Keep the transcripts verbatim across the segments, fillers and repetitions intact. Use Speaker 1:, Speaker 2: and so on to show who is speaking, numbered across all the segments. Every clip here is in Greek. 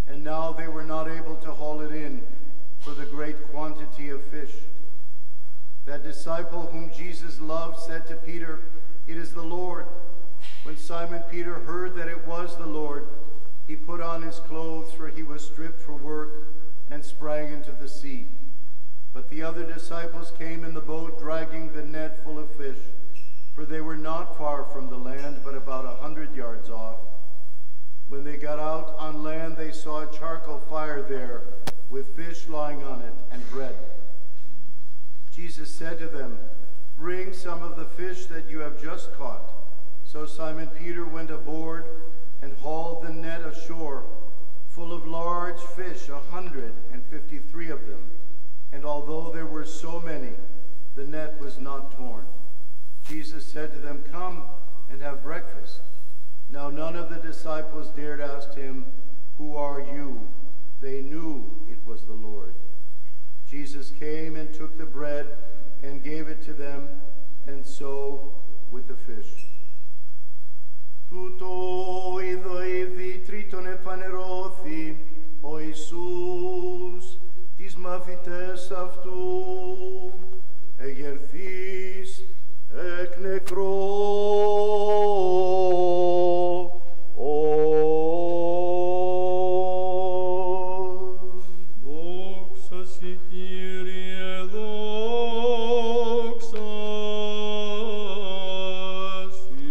Speaker 1: and now they were not able to haul it in for the great quantity of fish. That disciple whom Jesus loved said to Peter, "It is the Lord." When Simon Peter heard that it was the Lord, he put on his clothes, for he was stripped for work, and sprang into the sea. But the other disciples came in the boat, dragging the net full of fish, for they were not far from the land, but about a hundred yards off. When they got out on land, they saw a charcoal fire there, with fish lying on it, and bread. Jesus said to them, "Bring some of the fish that you have just caught." So Simon Peter went aboard and hauled the net ashore, full of large fish, a hundred and fifty-three of them. And although there were so many, the net was not torn. Jesus said to them, "Come and have breakfast." Now none of the disciples dared ask him, "Who are you?" They knew it was the Lord. Jesus came and took the bread and gave it to them, and so with the fish. Tuto idoi triton efanerothi, o Iisus, tis maphites avtu, egerthis ek nekro, o.
Speaker 2: Doxa si Kyrie, doxa si.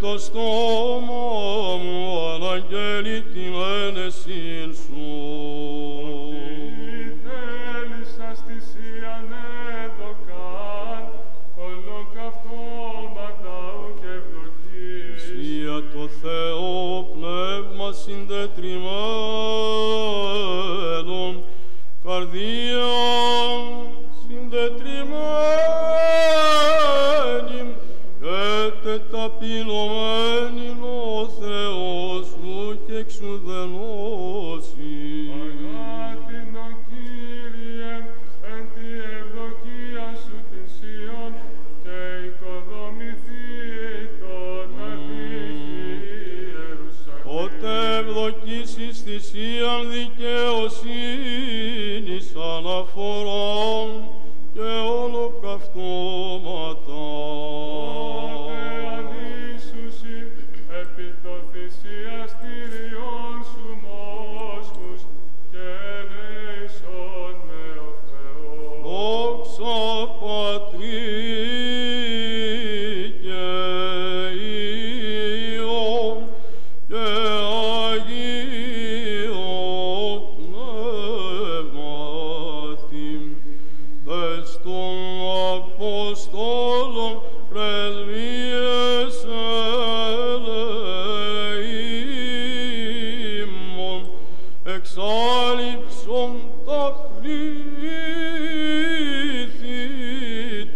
Speaker 2: το στόμα μου αναγγέλει την ένεσιν σου.
Speaker 3: Ότι θέλεις αστησίαν έδωκαν, ολοκαυτώματα ουκ ευδοκείς.
Speaker 2: Σία το Θεό πνεύμα συντετριμένον, καρδία συντετριμένη και τεταπεινωμένη ο Θεός σου και εξουδενώσει.
Speaker 3: Αγάπηνο Κύριε, εν τη ευδοκία σου την Σιών και οικοδομηθεί τότε τύχη Ιερουσαλήμ.
Speaker 2: Ότε ευδοκίσεις θυσίαν δικαιοσύνης αναφορών και ολοκαυτώματα.
Speaker 3: Ότε ανήσουσι επί το θυσιαστήριον σου μόσχους και ελέησον με ο Θεός.
Speaker 2: Δόξα Πατρί και Υιόν και Αγίο Πνεύματι, τες των Αποστόλων πρεσβείες ελεήμων, εξάλειψον τα πλήθη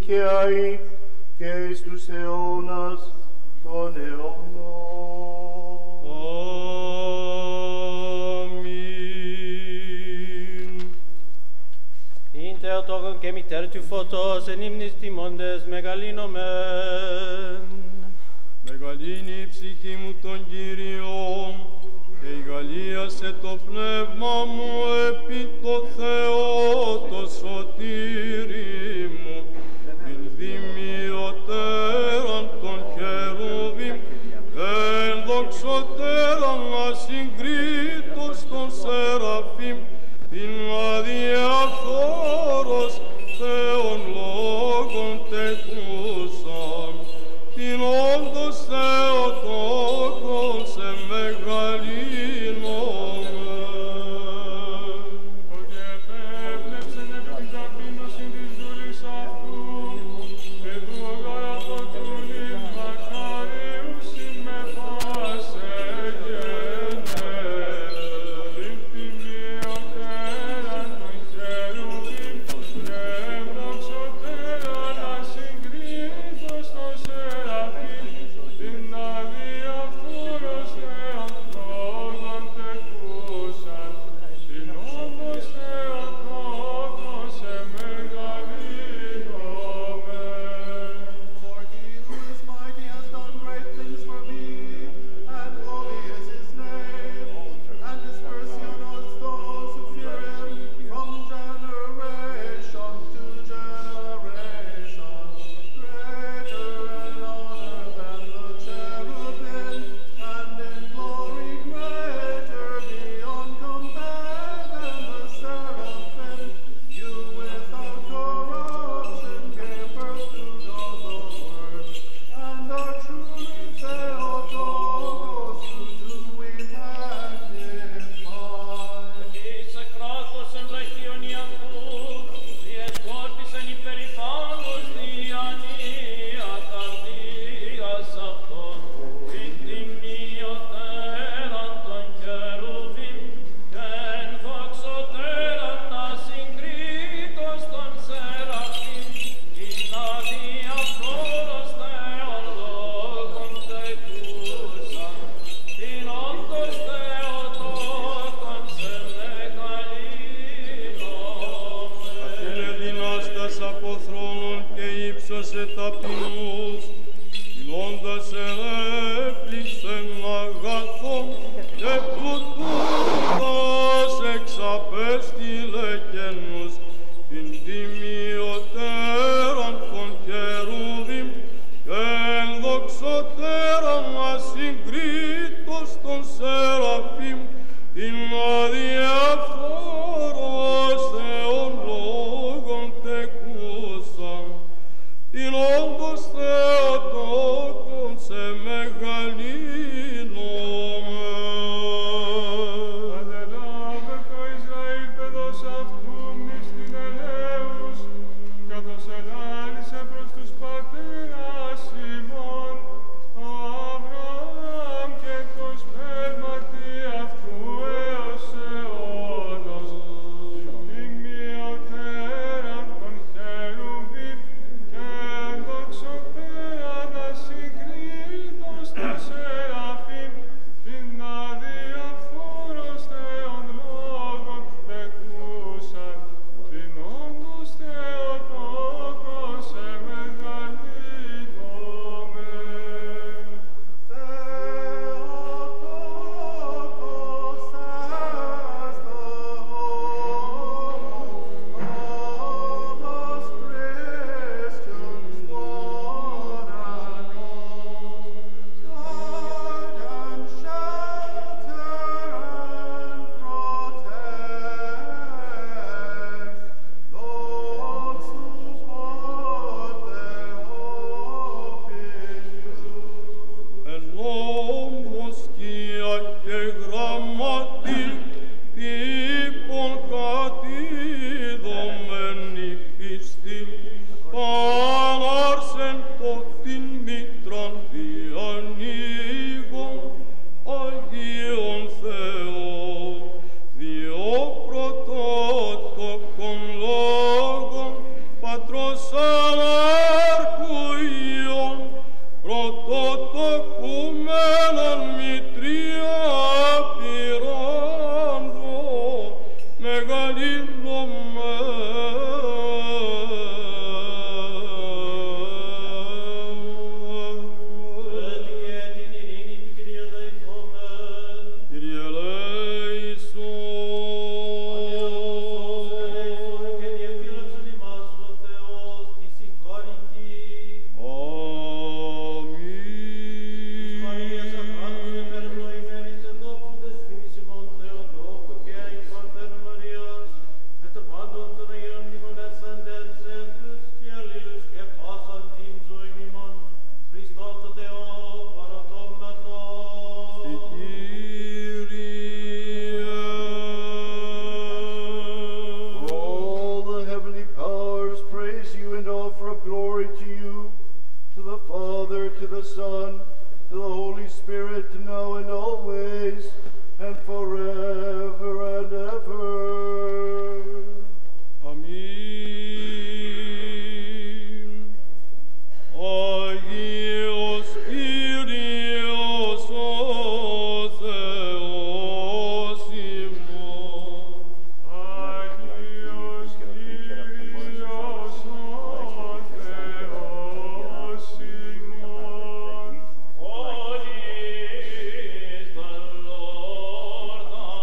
Speaker 1: δικαίοι και εις τους αιώνας των αιώνων.
Speaker 2: Αμήν.
Speaker 4: Ειν Θεοτόκον και μητέρ του φωτός, εν ύμνης τιμώντες μεγαλύνομεν.
Speaker 2: Μεγαλύνει η ψυχή μου τον Κύριον και ηγαλίασε το πνεύμα μου επί το Θεό το σωτήρι μου, την δημιωτέραν των χερούβιμ, εν δοξωτέραν ασυγκρίτως των σεραφείμ, την αδιαφθόρος Θεόν λόγων τεκούσαν, την όντως Θεοτόκον σε μεγαλύνομεν.
Speaker 3: Ότι επέβλεψεν επί την ταπείνωση της δούλης αυτού, και δούγαρα το τούνι μακαρίου συμμεφάσε γενέ, την τιμιωτέραν των χερουβίμ, και ευδοξωτέραν ασυγκρίτως των σεραφείμ, την αδιαφθόρος Θεόν λόγων τεκούσαν, την όντως Θεοτόκον σε μεγαλύνομεν.
Speaker 5: For he who is mighty has done great things for me, and holy is his name, and his mercy on us those who fear him from generation to generation. Greater in honor than the cherubim, and in glory greater beyond compare than the seraphim. You without corruption gave birth to noble words, and are truly Theotokos, who do we magnify.
Speaker 4: Είσαι κράτος εν βραχίον αυτού, διεσκόρπισεν υπερηφάνος διανία καρδίας αυτών, την τιμιωτέραν των χερουβίμ, και εν δοξωτέραν ασυγκρίτως των σεραφείμ, την αδιαφθόρος Θεόν λόγων τεκούσαν, την όντως Θεοτόκον σε μεγαλύνομεν.
Speaker 2: Καθήλε δυνάστας από θρόνων και ύψωσε ταπεινούς, τιμώντας έπληξεν αγαθόν και πλουτούντας εξαπέστειλε καινούς, την τιμιωτέραν των χερούβιμ και ενδοξωτέραν ασυγκρίτως των σεραφείμ, την αδιαφθόρος Θεόν λόγων τεκούσαν, την όντως Θεοτόκον σε μεγαλύνομεν.
Speaker 3: Αδελάβε το Ισραήλ παιδός αυτού μνήστην ελέους, καθώς ελάλησε προς τους πατέρας ημών, Αβραάμ και το σπέρματι αυτού έως αιώνος. Την μειωτέραν των χερουβίμ και ενδοξωτέραν ασυγκρίτως των σεραφείμ, την αδιαφθόρος Θεόν λόγων τεκούσαν, την όντως Θεοτόκον σε μεγαλύνομεν.
Speaker 5: Theotokos as the home of us Christians, one and all. Guide and shelter and protect those who put their hope in you.
Speaker 2: Εν νόμος σκία και γραμματή, τύπων κατήδωμένη πίστη, πανάρσεν το την μήτραν διανοίγων, Αγίων Θεών, διό πρωτότοκον λόγων, Πατρός Ανά
Speaker 1: the Son, to the Holy Spirit, now and always, and forever and ever.
Speaker 2: Amen. Aie Spiritus Theosimo.
Speaker 3: Agios Kyrios Theosimos.
Speaker 4: Holy is the Lord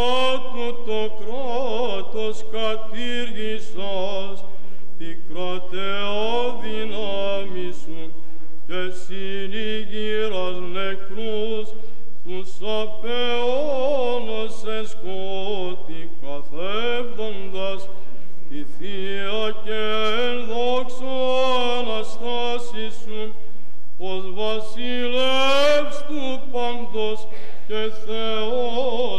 Speaker 2: τούτο κράτος κατήργησας, τη κρατεά δύναμη σου, και συνηγύρας νεκρούς, τους απεώνας εν σκότη καθεύδοντας, τη Θεία και εν δόξω Αναστάση σου, ως βασιλεύς του παντός και Θεός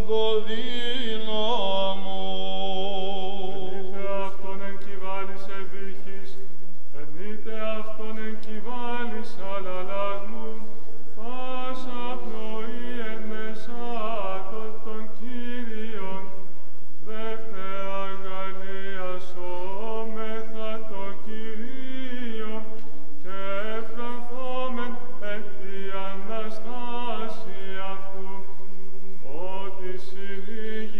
Speaker 2: παντοδύναμος.
Speaker 3: Ενείτε αυτόν εν κυβάλης ευήχης, ενείτε αυτόν εν κυβάλης αλλαλάσμου, πάσα πνοή εν μεσάτων των Κύριων, δεύτερα αγαλιασόμεθα το Κυρίο, και εφρανθόμεν εν τη Αναστάση αυτού, ότι συνήγει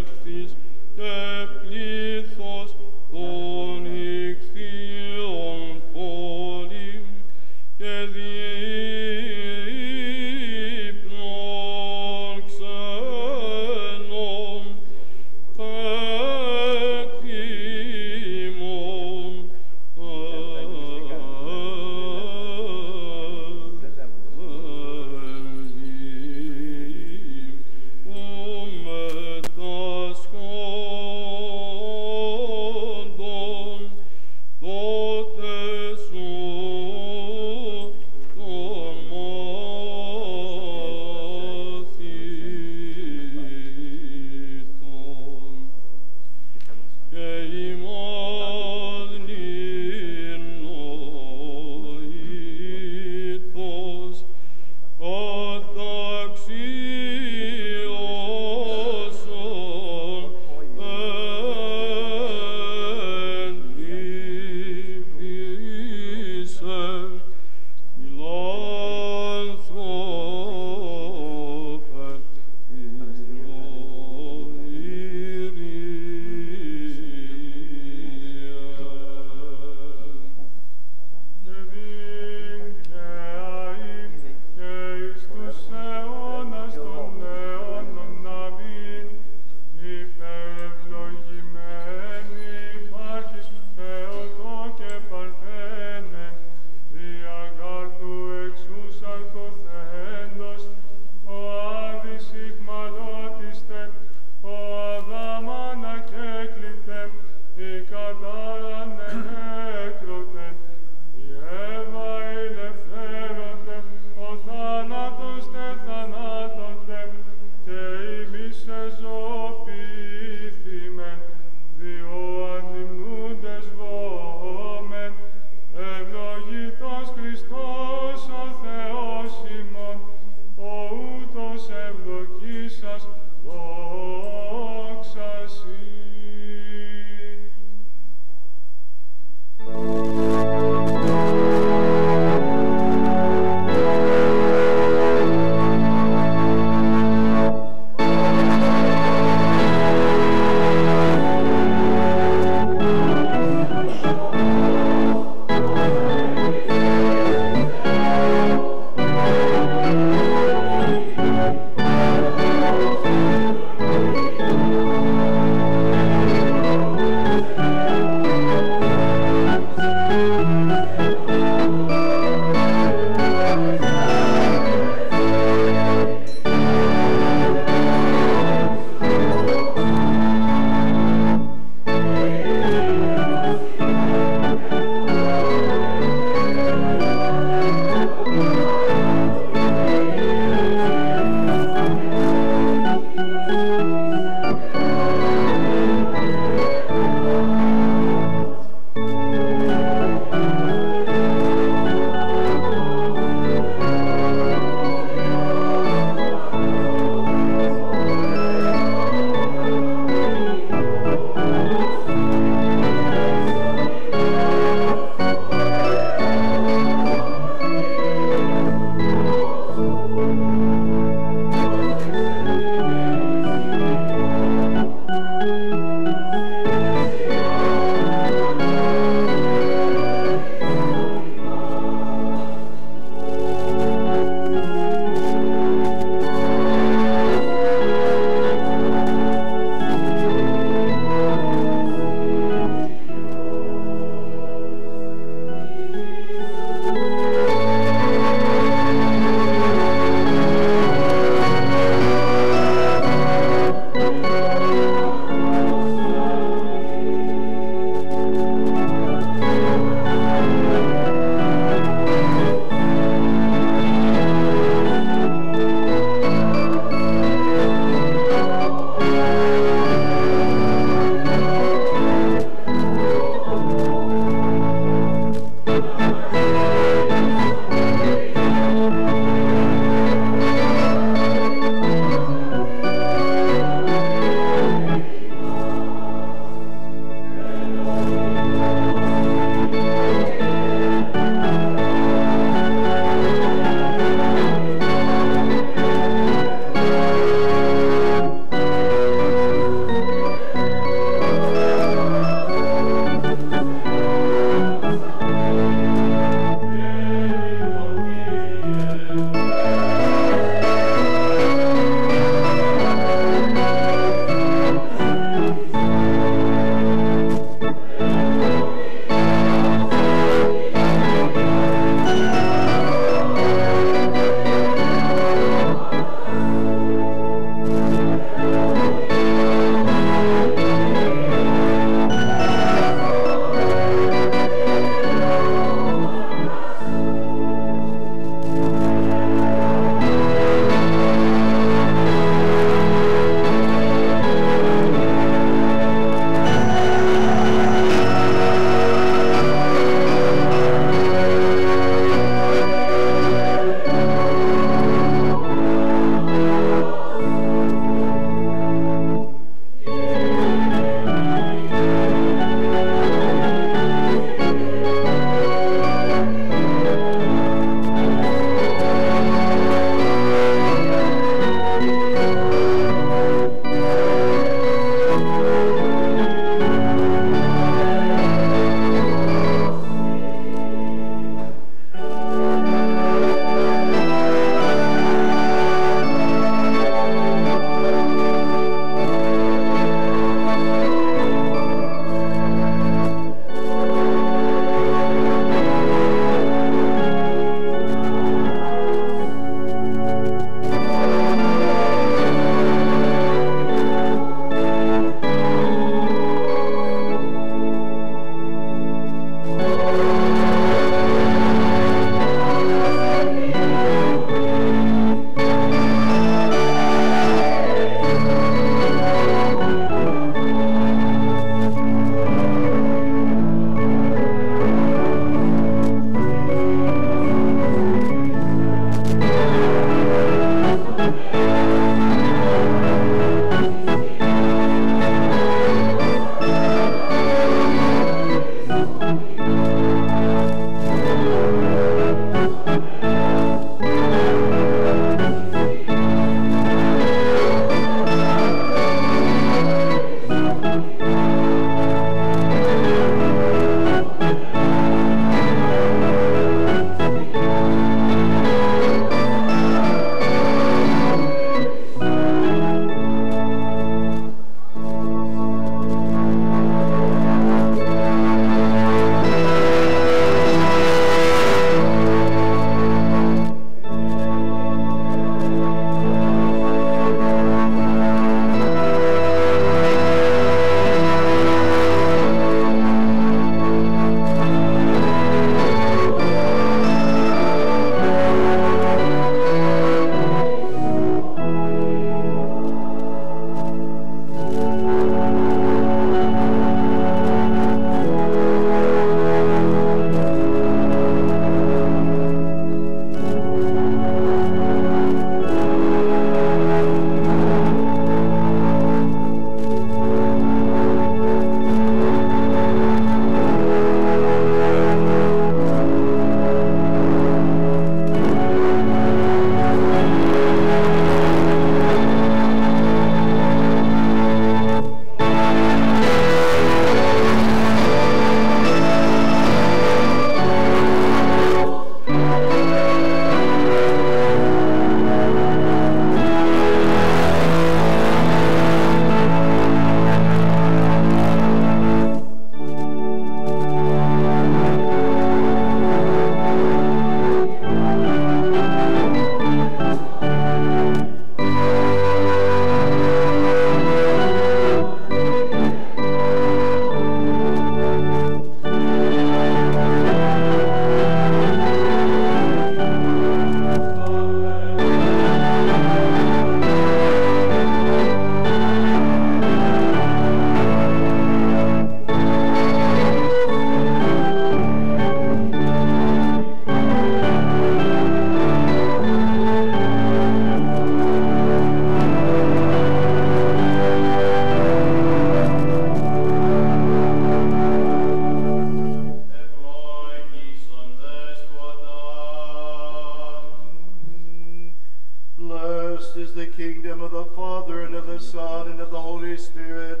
Speaker 1: the Father, and of the Son, and of the Holy Spirit,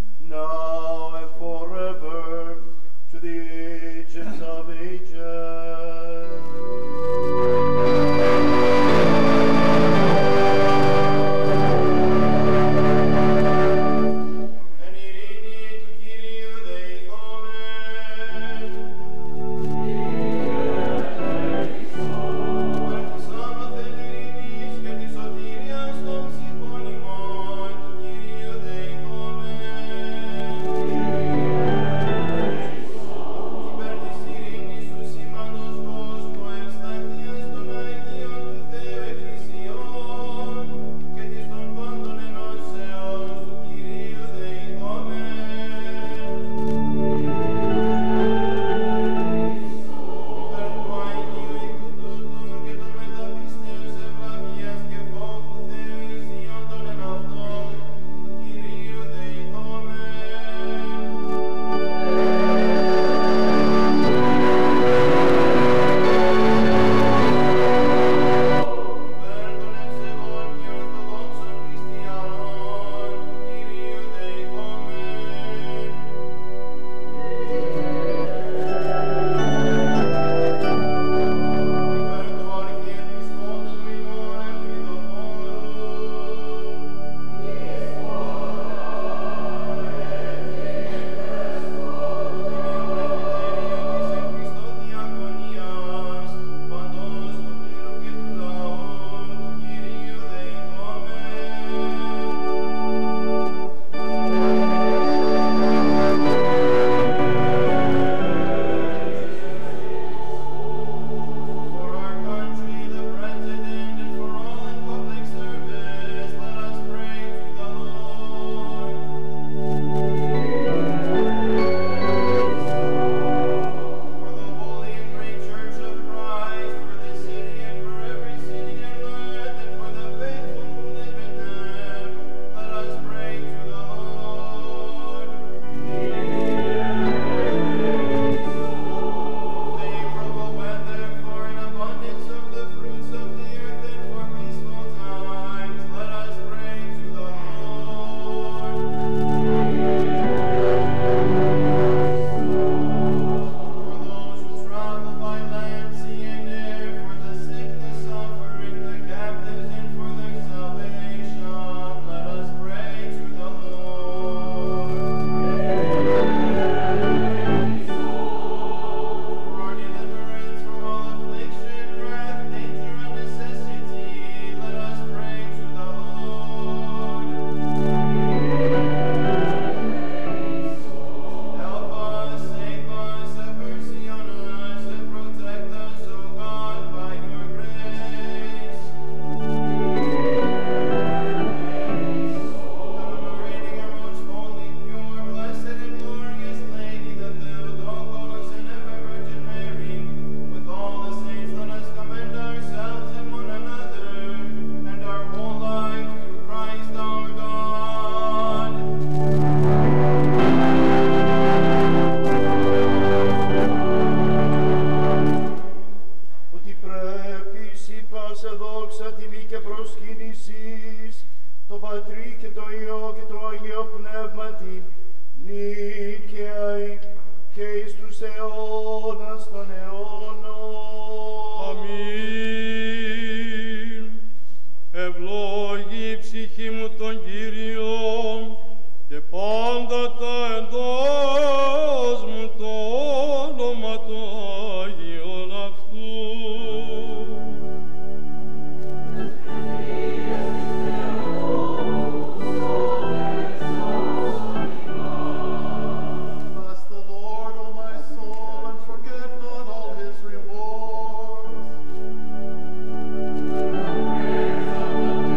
Speaker 1: now and forever, to the ages of ages.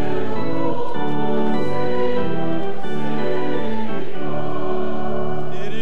Speaker 2: Kyrie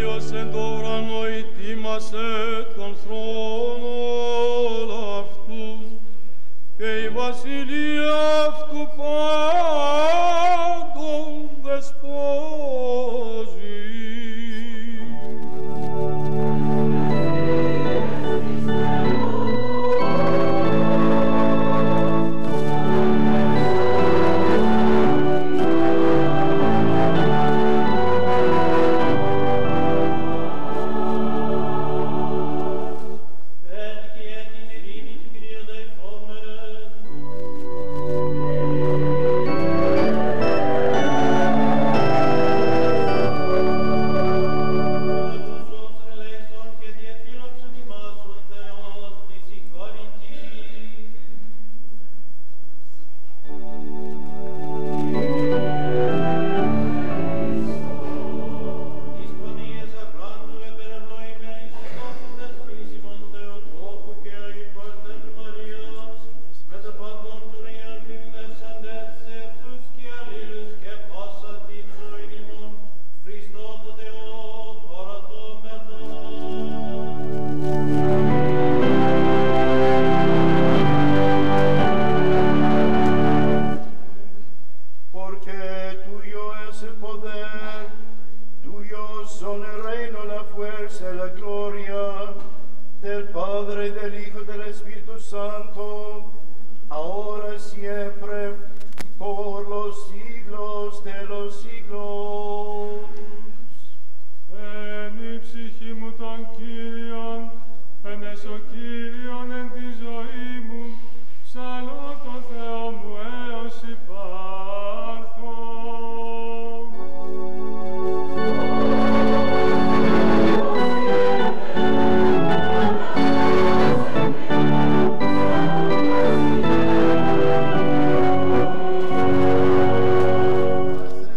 Speaker 1: porque tuyo es el poder, tuyo son el reino, la fuerza y la gloria, del Padre, del Hijo y del Espíritu Santo, ahora y siempre, y por los siglos de los siglos.
Speaker 3: Εν η ψυχή μου τον Κύριον, εν έσω Κύριον εν τη ζωή μου, ψαλώ το Θεό μου έως υπάρχω.
Speaker 5: Blessed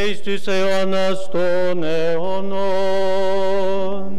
Speaker 6: εις τους αιώνας των αιώνων.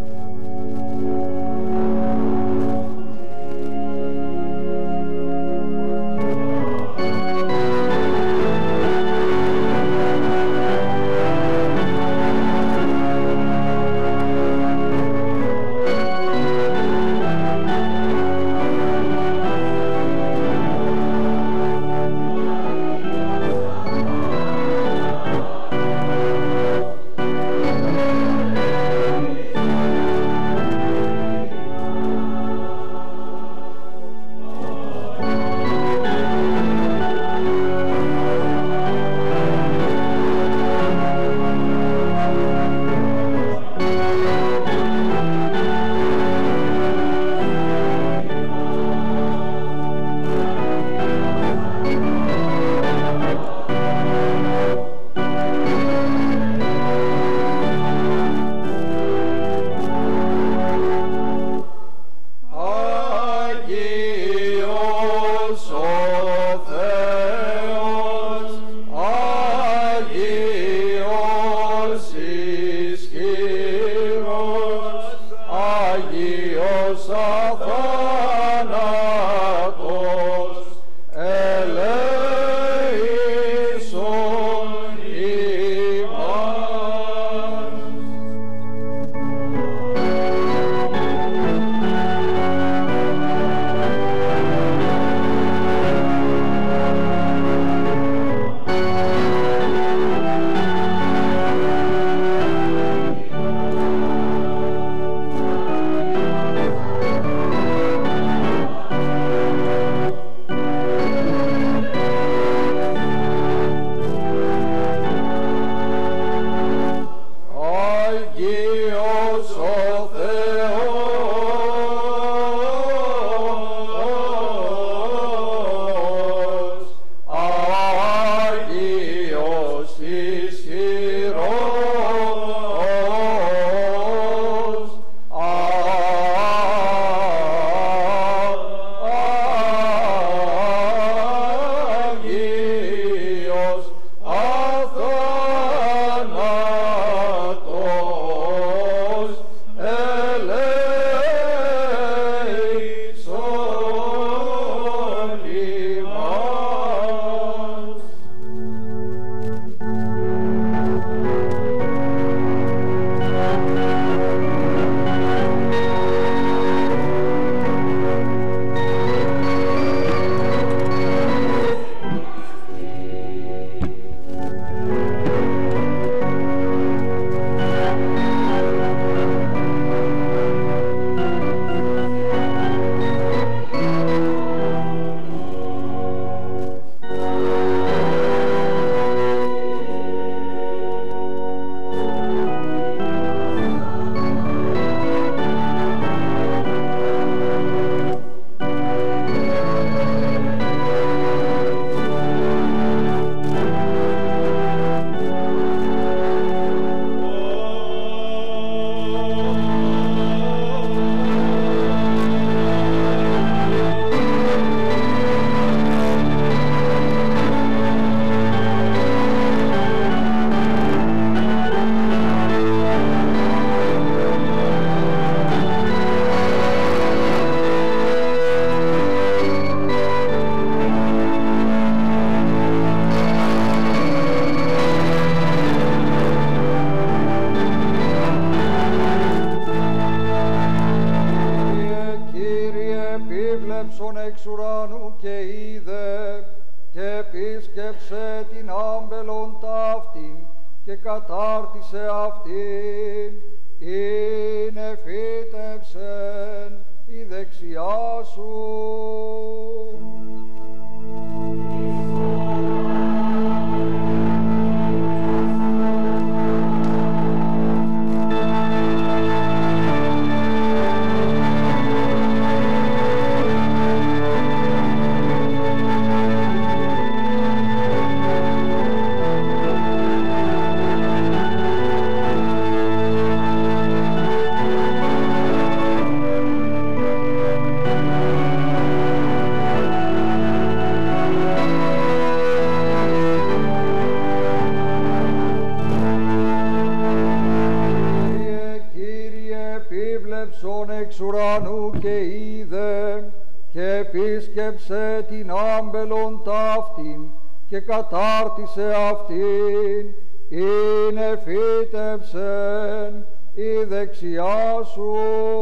Speaker 7: κατάρτισε αυτήν, είναι φύτευσεν η δεξιά σου.
Speaker 5: Thank you.
Speaker 7: και επίσκεψε την άμπελον ταύτην και κατάρτισε αυτήν, είναι φύτευσεν η δεξιά σου.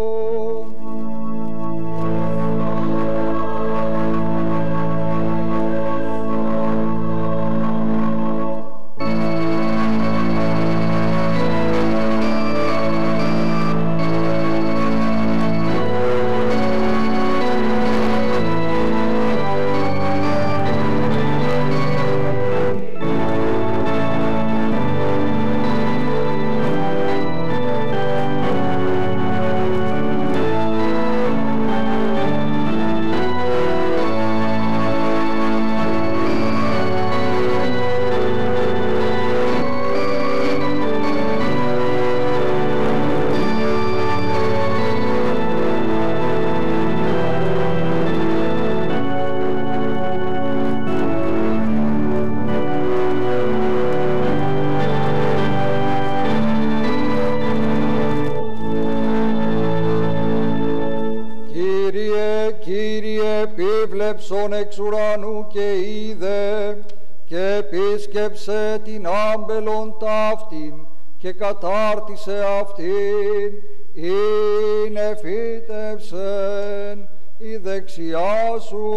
Speaker 7: Επίβλεψον εξ ουρανού και είδε και επίσκεψε την άμπελον ταύτην και κατάρτισε αυτήν, είναι φύτευσεν η δεξιά σου.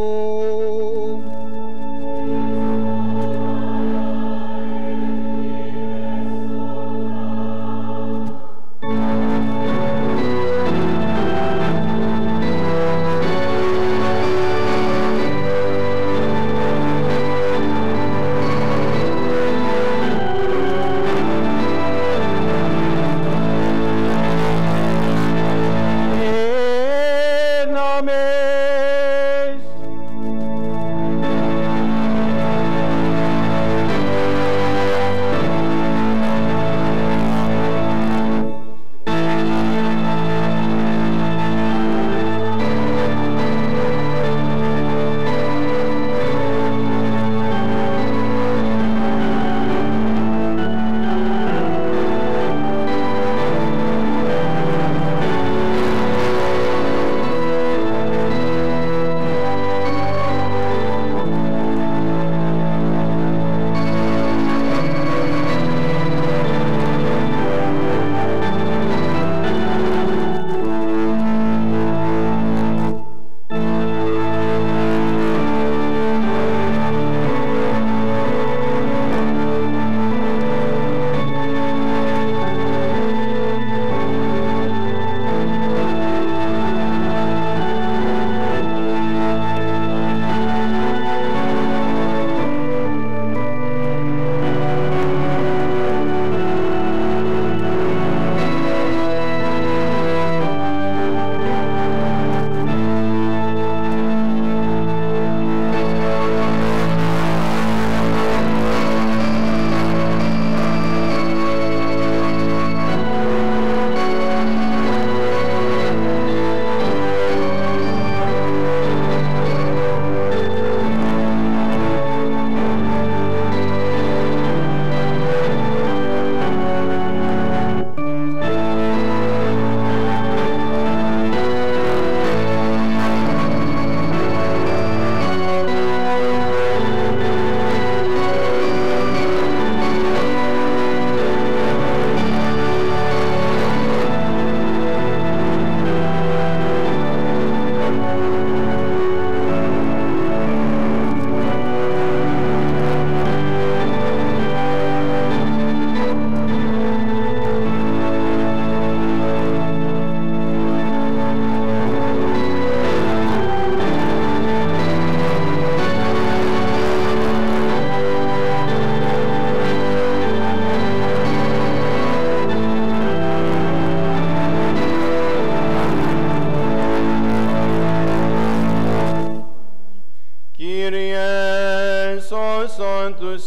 Speaker 8: τους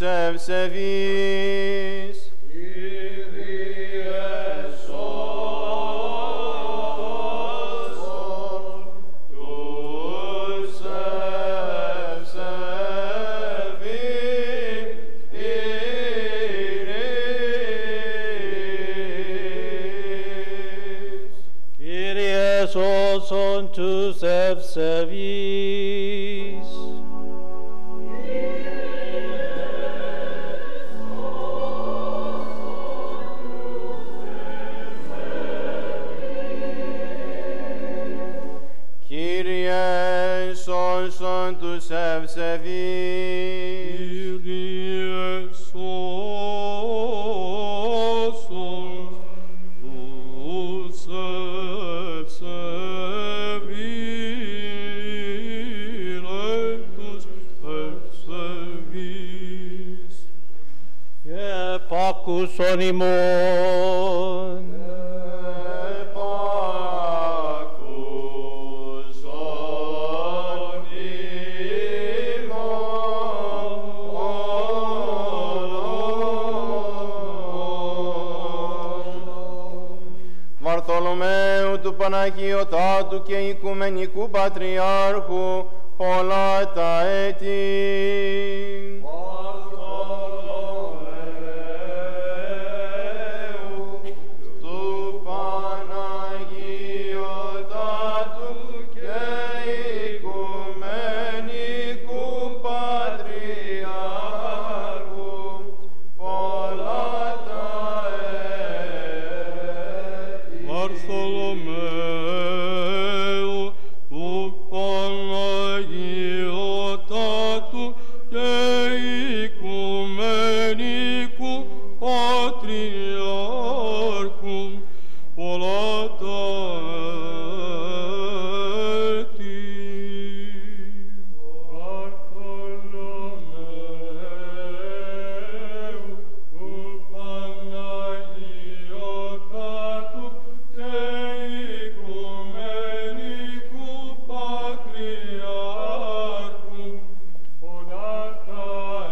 Speaker 8: ευσεβείς.
Speaker 6: Σώσον τους ευσεβείς.
Speaker 8: Κύριε, σώσον τους ευσεβείς.
Speaker 2: Κύριε, σώσον τους ευσεβείς, ρε τους ευσεβείς.
Speaker 6: Και επάκουσον ημών.
Speaker 8: Βαρθολομαίου του Παναγιωτάτου και Οικουμενικού Πατριάρχου πολλά τα έτη. Βαρθολομαίου του Παναγιωτάτου και Οικουμενικού Πατριάρχου πολλά τα έτη.
Speaker 2: Βαρθολομαίου του Παναγιωτάτου και Οικουμενικού Πατριάρχου πολλά τα έτη. Βαρθολομαίου του Παναγιωτάτου και Οικουμενικού Πατριάρχου πολλά τα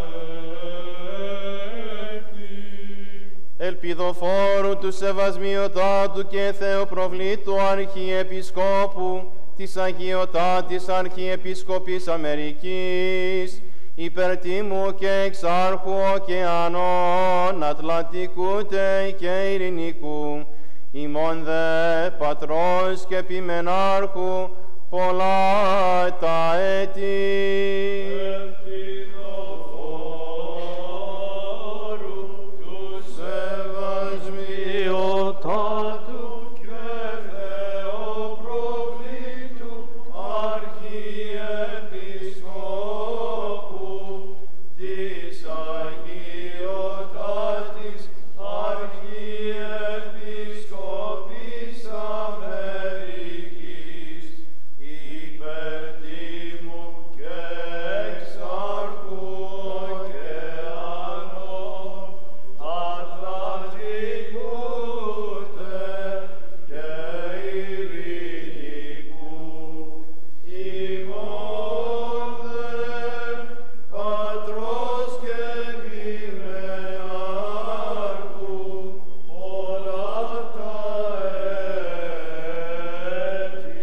Speaker 2: έτη.
Speaker 8: Ελπιδοφόρου του Σεβασμιωτάτου και Θεοπροβλήτου Αρχιεπισκόπου της Αγιωτάτης Αρχιεπισκοπής Αμερικής, υπερτίμου και εξάρχου ωκεανών Ατλαντικού τε και Ειρηνικού, ημών δε πατρός και επιμενάρχου πολλά τα έτη. Ελπιδοφόρου του Σεβασμιωτάτου και Θεοπροβλήτου Αρχιεπισκόπου της Αγιωτάτης Αρχιεπισκοπής Αμερικής, υπερτίμου και εξάρχου ωκεανών Ατλαντικού τε και Ειρηνικού, ημών δε πατρός και επιμενάρχου πολλά τα έτη.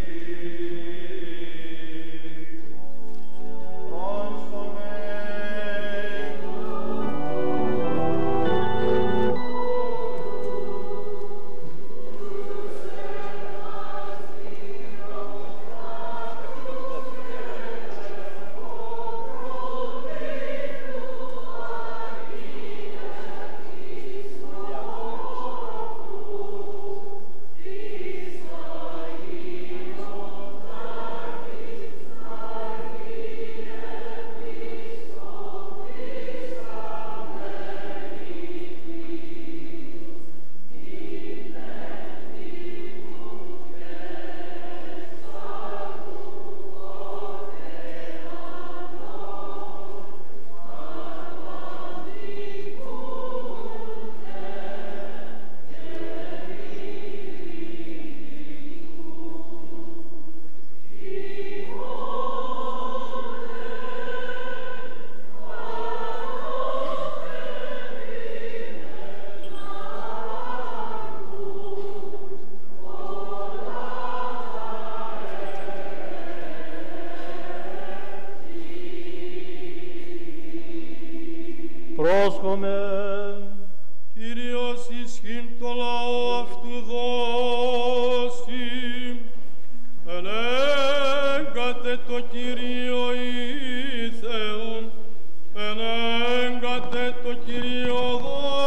Speaker 6: Πρόσχομεν.
Speaker 2: Κύριος ισχύν το λαό αυτού δώσει, ενέγγα το Κύριο η Θεόν, ενέγκατε το Κύριο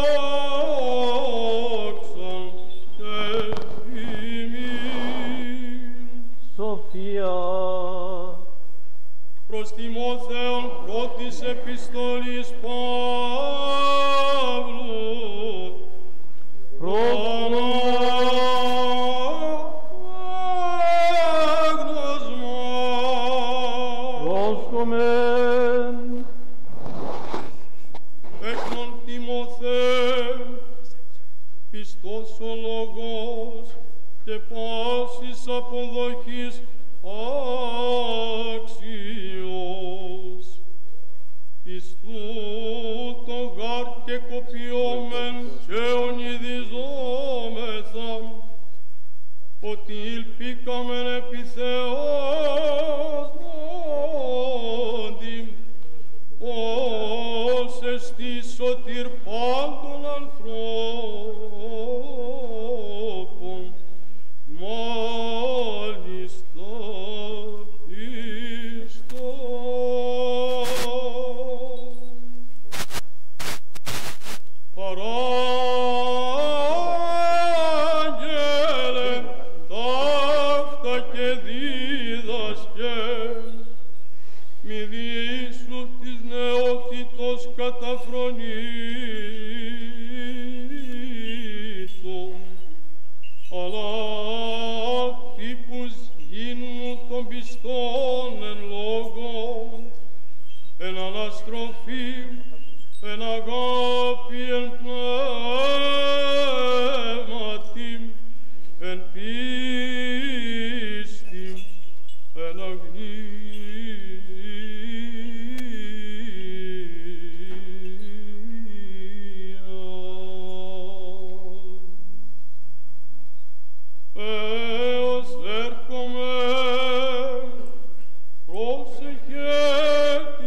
Speaker 2: δόξαν και ημίν.
Speaker 6: Σοφία.
Speaker 2: Προς Τιμόθεον πρώτης επιστολής Παύλου,
Speaker 6: Πρόσκομεν.
Speaker 2: Έκνον Τιμοθέ, πιστός ο λόγος και πάσης αποδοχής άξιος. Εις τούτο γάρ και κοπιόμεν και ονειδιζόμεθα, ότι ήλπικαμεν επί Θεός μόντι, ως εστί σωτήρ πάντων ανθρώπων, μάλιστα πιστών. Παράγγελε ταύτα και δίδασκε, μη δίσου της νεότητος καταφρονήτων, αλλά τύπους γίνου των πιστών εν λόγω, εν αναστροφή, εν αγάπη, εν πνεύματι, εν πίστη, εν Έως έρχομαι, πρόσεχε τι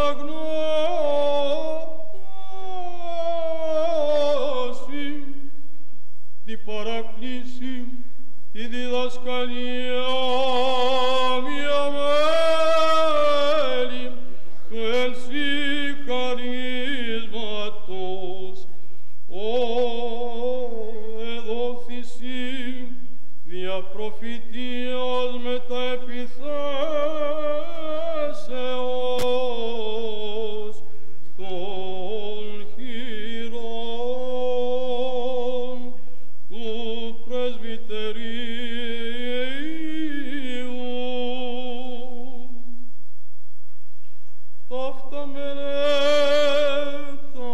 Speaker 2: αναγνώση, τι παρακλήση, τη διδασκαλία, μια μέλη του ενσυχαρίσματος, ο εδόθησι δια προφητείας μετα επιθέσεως των χειρών του πρεσβυτερίου. Ταύτα μελέτα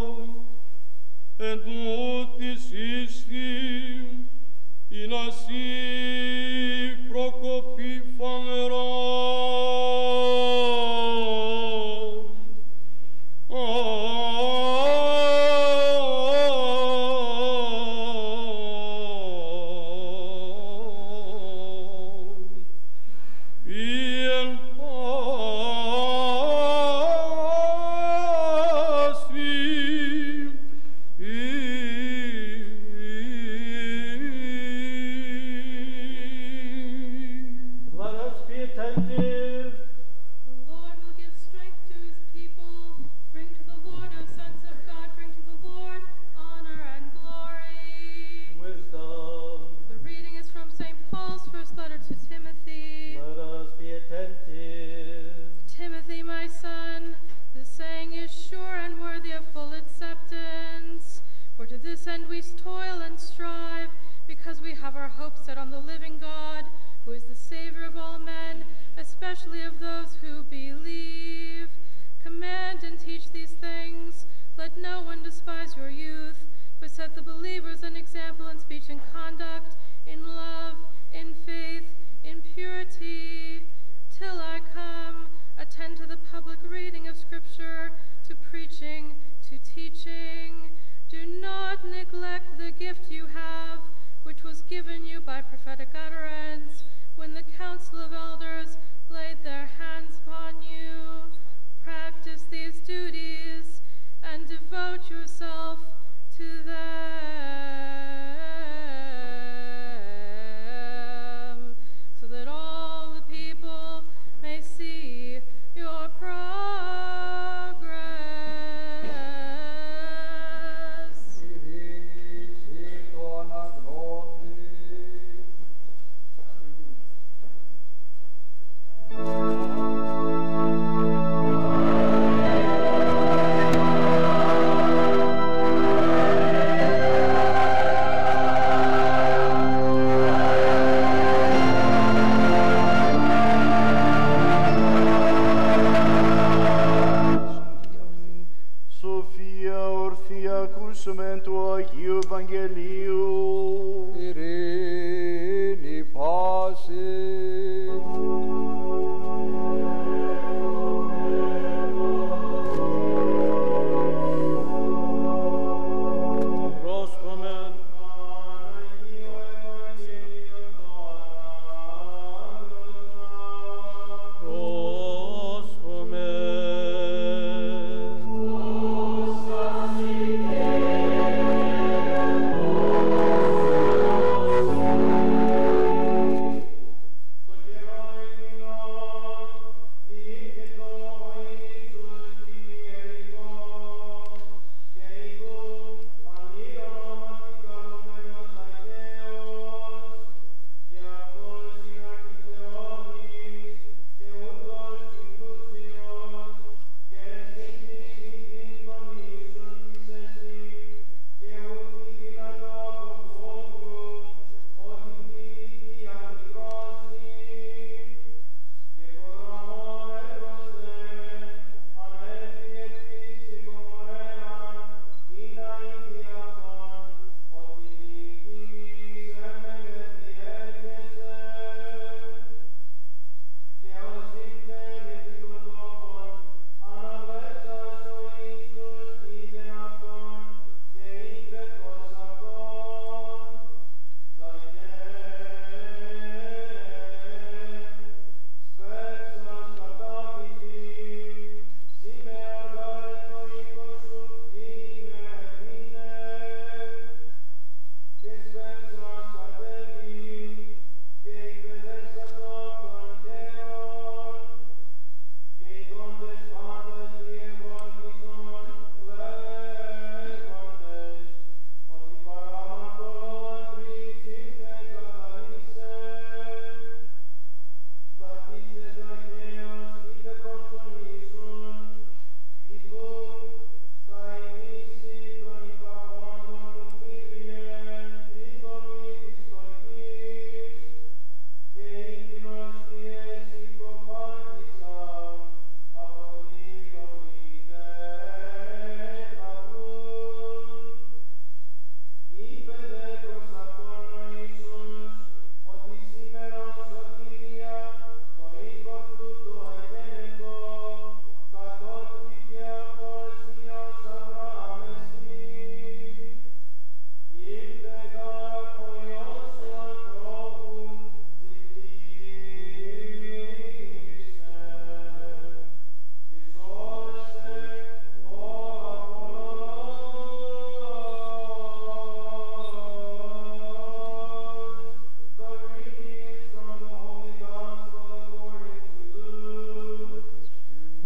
Speaker 2: εν τούτης ίσθη, η νασί προκοπή φανερά. Ιεν
Speaker 6: Let us be attentive.
Speaker 9: The Lord will give strength to his people. Bring to the Lord, O sons of God, bring to the Lord honor and glory.
Speaker 6: Wisdom.
Speaker 9: The reading is from Saint Paul's first letter to Timothy.
Speaker 6: Let us be attentive.
Speaker 9: Timothy, my son, the saying is sure and worthy of full acceptance. For to this end we toil and strive, because we have our hope set on the living God, who is the Savior of all men, especially of those who believe. Command and teach these things. Let no one despise your youth, but set the believers an example in speech and conduct, in love, in faith, in purity. Till I come, attend to the public reading of Scripture, to preaching, to teaching. Do not neglect the gift you have, which was given you by prophetic utterance, when the council of elders laid their hands upon you. Practice these duties and devote yourself to them, so that all the people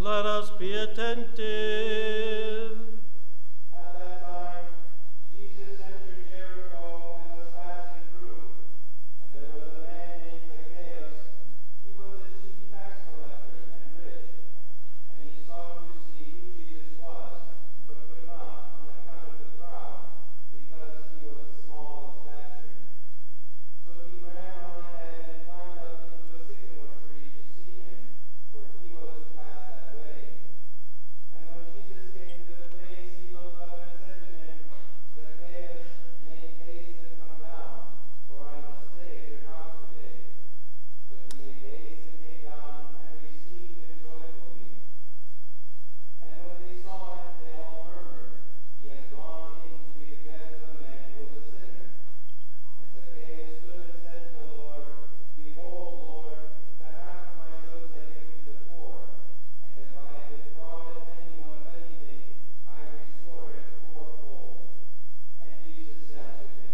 Speaker 6: Let us be attentive.
Speaker 5: At that time, Jesus entered Jericho and was passing through. And there was a man named Zacchaeus. He was a chief tax collector and rich. And he sought to see who Jesus was, but could not on account of the crowd, because he was small of stature. So he ran on ahead and climbed up into a sycamore tree to see him, for he was to pass that way. And when Jesus came to the place, he looked up and said to him, Zacchaeus, make haste and come down, for I must stay at your house today. So he made haste and came down and received him joyfully. And when they saw him, they all murmured, He has gone in to be the guest of a man who was a sinner. And Zacchaeus stood and said to the Lord, Behold, Lord, the half of my goods I give to the poor, and if I have defrauded anyone of anything, I restore it fourfold. And Jesus said to him,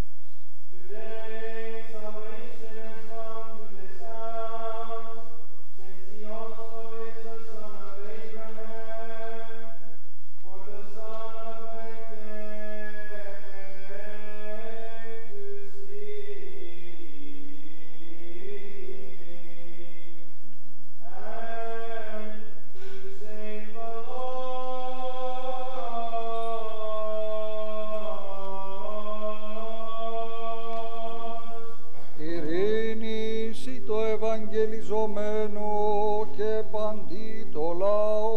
Speaker 5: Today salvation has come to this house, since he also is the son of Abraham. For the Son of Man came to seek and to save the lost.
Speaker 7: Ειρήνη το ευαγγελιζομένο και παντί το λαό.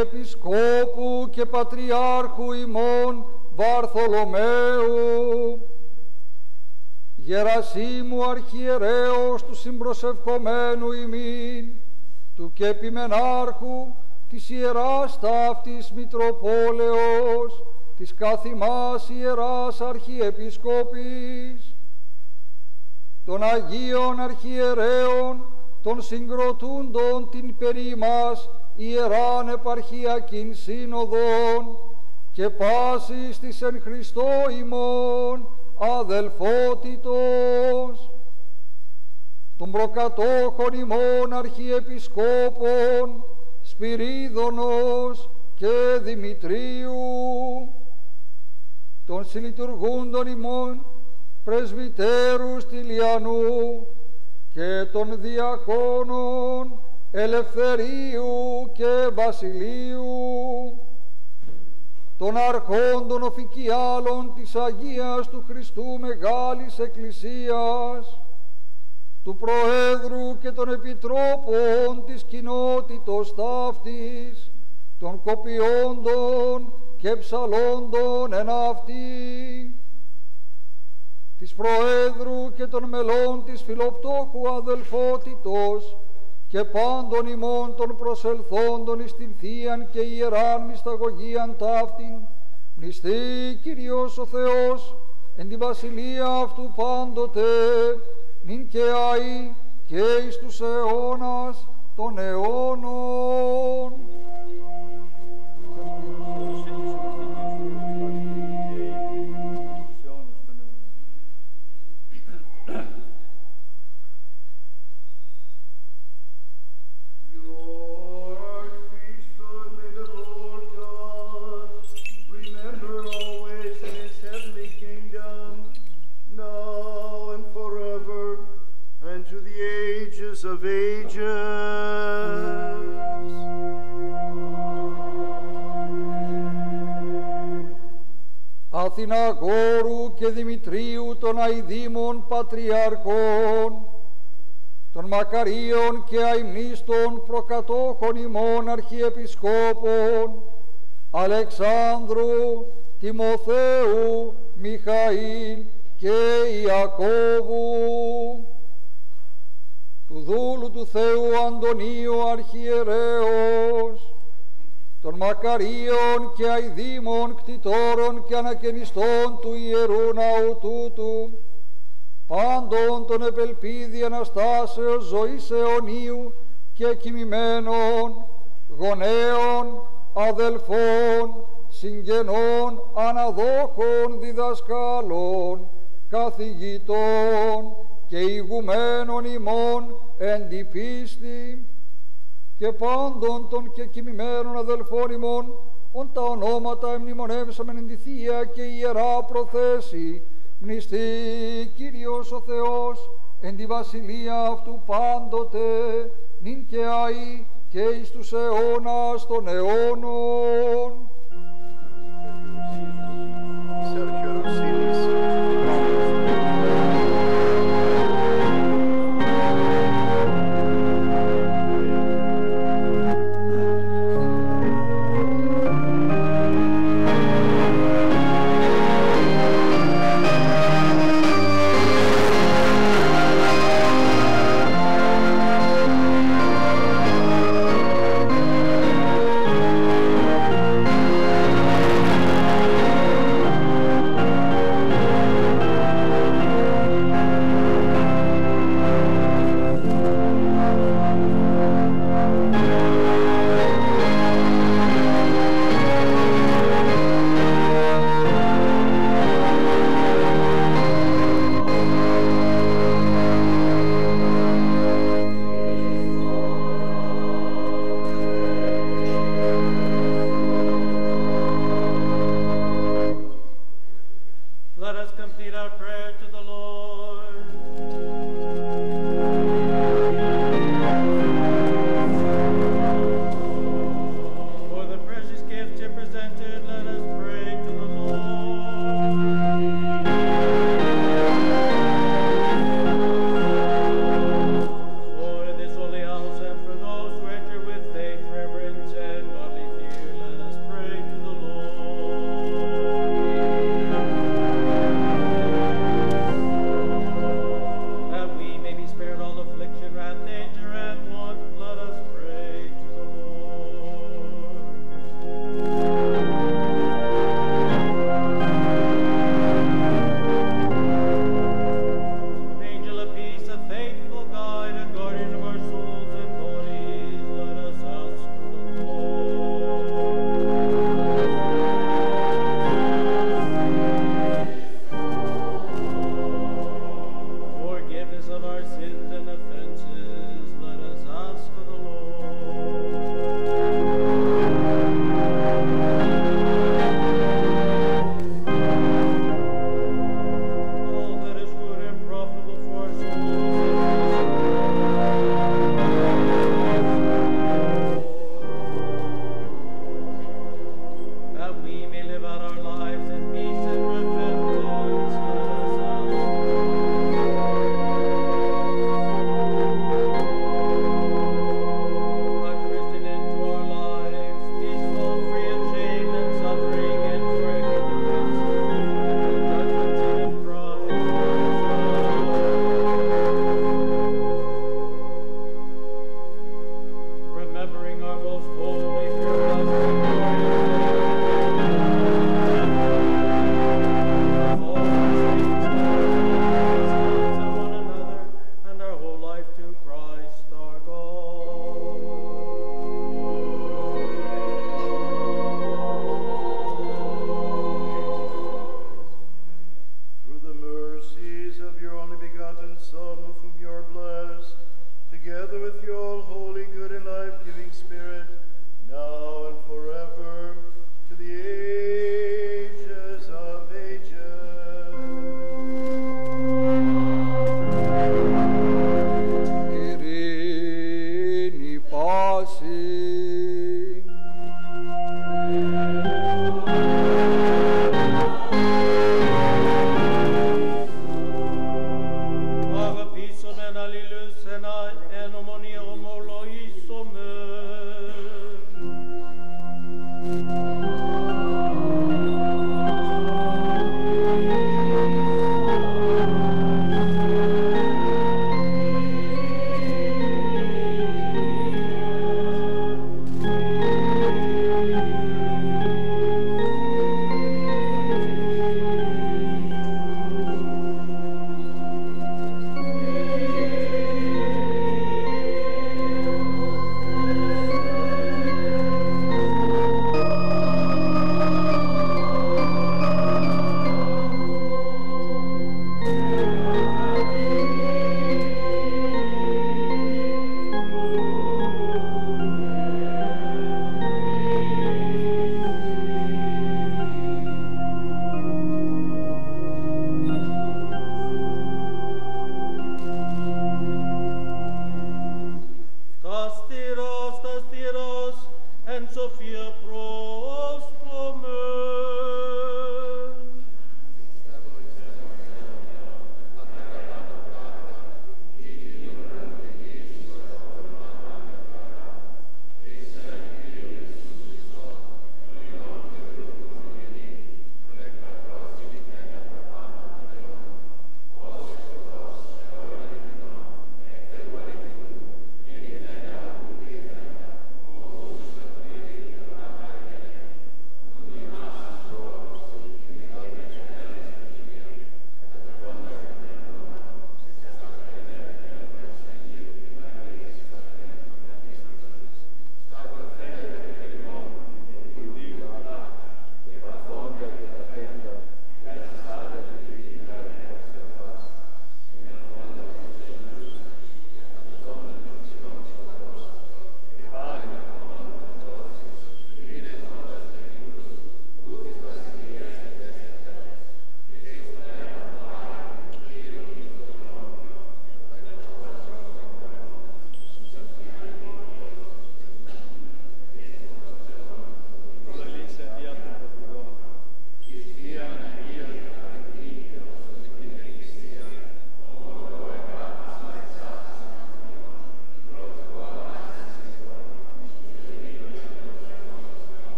Speaker 7: Αρχιεπισκόπου και Πατριάρχου ημών Βαρθολομαίου, Γερασίμου Αρχιερέως του συμπροσευχομένου ημίν, του και επιμενάρχου της Ιεράς Ταύτης Μητροπόλεως, της καθημάς Ιεράς Αρχιεπισκόπης, των Αγίων Αρχιερέων, των συγκροτούντων την περί μας Ιεράν Επαρχιακήν Σύνοδον και πάσης της εν Χριστώ ημών αδελφότητος, των προκατόχων ημών Αρχιεπισκόπων Σπυρίδωνος και Δημητρίου, των συλλειτουργούντων ημών πρεσβυτέρους Τηλιανού και των διακόνων Ελευθερίου και Βασιλείου, των αρχόντων οφικιάλων της Αγίας του Χριστού Μεγάλης Εκκλησίας, του Προέδρου και των Επιτρόπων της κοινότητος ταύτης, των κοπιόντων και ψαλόντων εν αυτή, της Προέδρου και των μελών της φιλοπτώχου αδελφότητος και πάντων ημών των προσελθόντων εις την Θείαν και Ιεράν μυσταγωγίαν ταύτην, μνηστεί Κύριος ο Θεός εν τη βασιλεία αυτού πάντοτε, νυν και αεί και εις τους αιώνας των αιώνων.
Speaker 1: Of ages.
Speaker 7: Αθηναγόρου και Δημητρίου των αηδήμων Πατριαρχών, των Μακαρίων και αημνίστων προκατόχων ημών Αρχιεπισκόπων, Αλεξάνδρου, Τιμοθέου, Μιχαήλ και Ιακώβου, του δούλου του Θεού Αντωνίου Αρχιερέως, των Μακαρίων και αηδήμων κτητόρων και ανακαινιστών του Ιερού Ναού τούτου, πάντων των επελπίδη Αναστάσεως ζωής αιωνίου και κοιμημένων, γονέων, αδελφών, συγγενών, αναδόχων, διδασκάλων, καθηγητών και ηγουμένων ημών εν τη πίστη, και πάντων των και κοιμημένων αδελφών ημών, ον τα ονόματα εμνημονεύσαμεν εν τη Θεία και Ιερά προθέση, μνηστεί Κύριος ο Θεός εν τη βασιλεία αυτού πάντοτε, νυν και αεί και εις τους αιώνας των αιώνων.
Speaker 10: Thank you.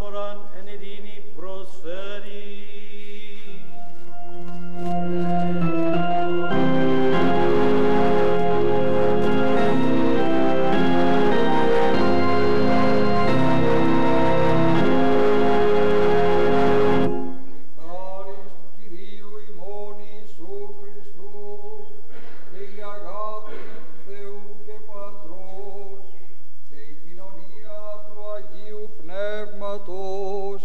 Speaker 6: προσφοράν εν ειρήνη προσφέρει.
Speaker 7: Πνεύματος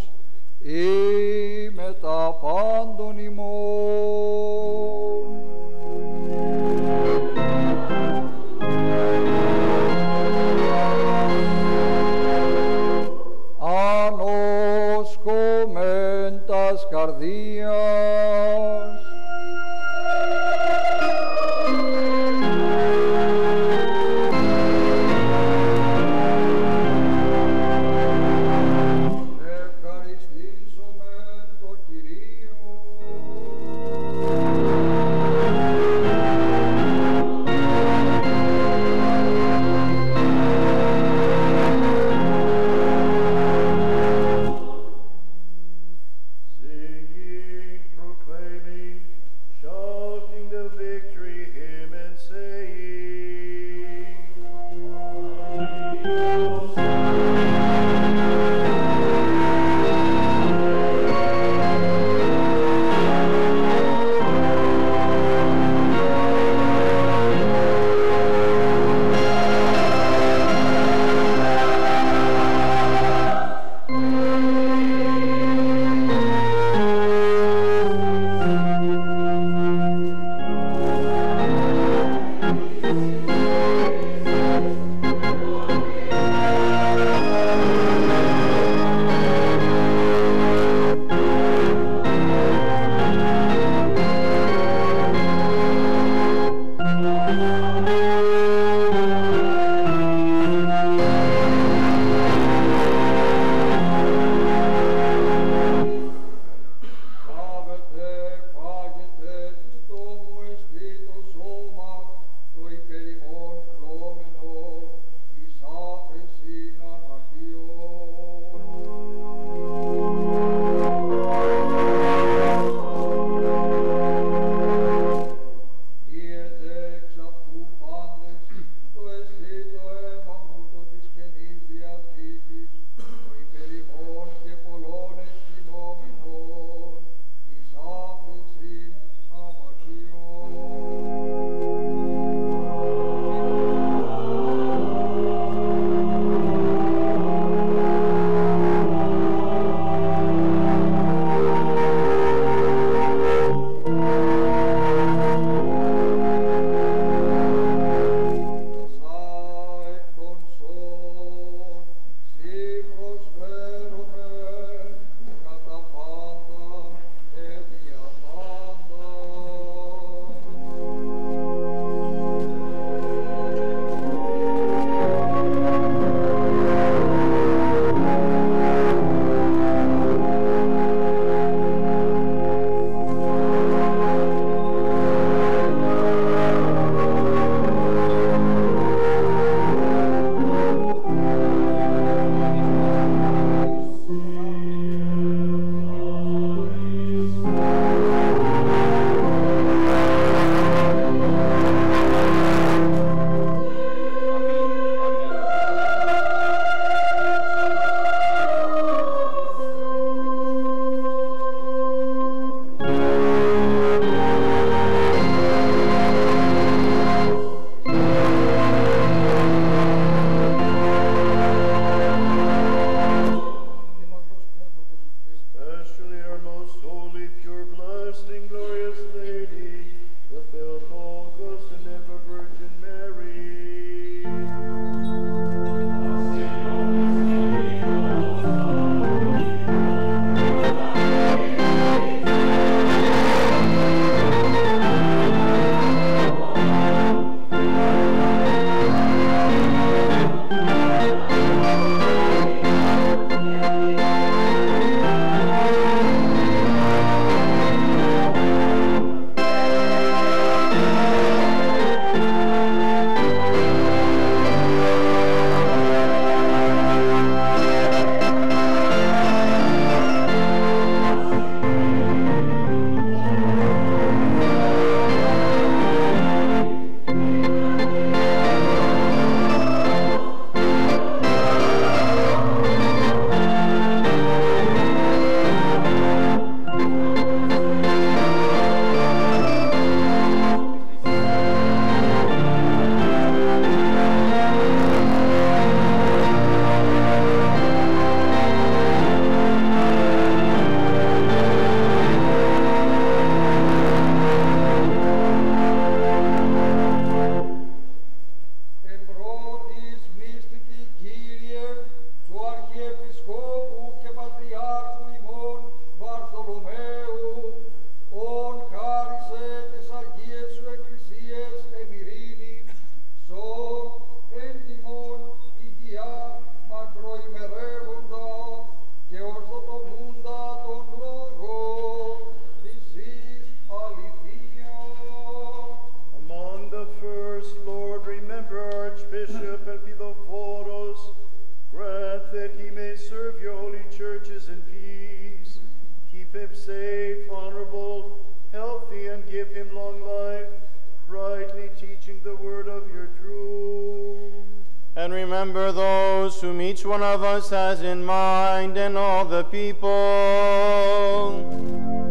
Speaker 1: Keep him safe, honorable, healthy, and give him long life, rightly teaching the word of your truth.
Speaker 10: And remember those whom each one of us has in mind, and all the people.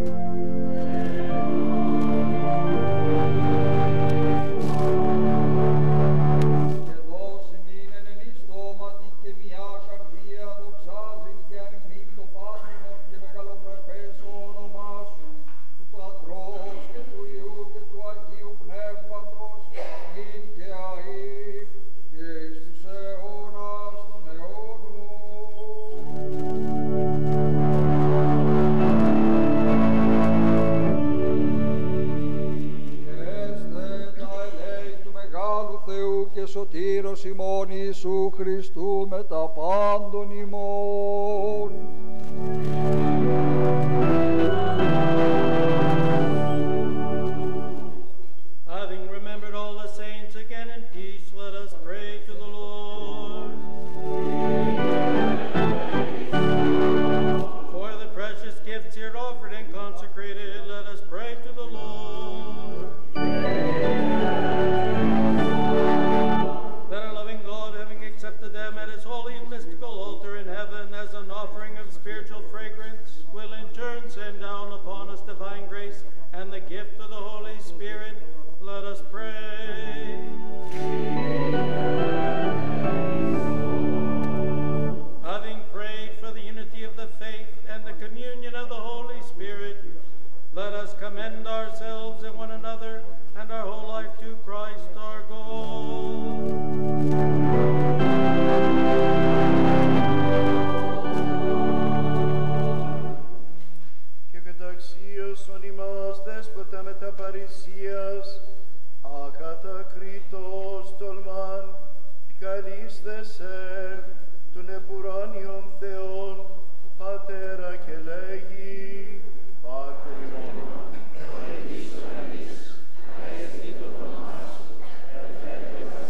Speaker 7: Σωτήρος ημών Ιησού Χριστού με τα πάντων ημών.
Speaker 6: Having remembered all the saints again in peace, let us pray to the Lord. For the precious gifts here offered and consecrated, let us pray to the Lord. That our loving God, having accepted them at his holy and mystical altar in heaven as an offering of spiritual fragrance, will in turn send down upon us divine grace and the gift of the Holy Spirit. Let us pray. Having prayed for the unity of the faith and the communion of the Holy Spirit, let us commend ourselves and one another and our whole life to Christ our God.
Speaker 1: Και καταξίωσον ημάς δέσποτα με τα παρησίας, ακατακρίτως τολμάν, καλείσθεσαι των επουράνιων Θεών, Πατέρα και λέγει, Πάτερ ημών.
Speaker 8: Amen.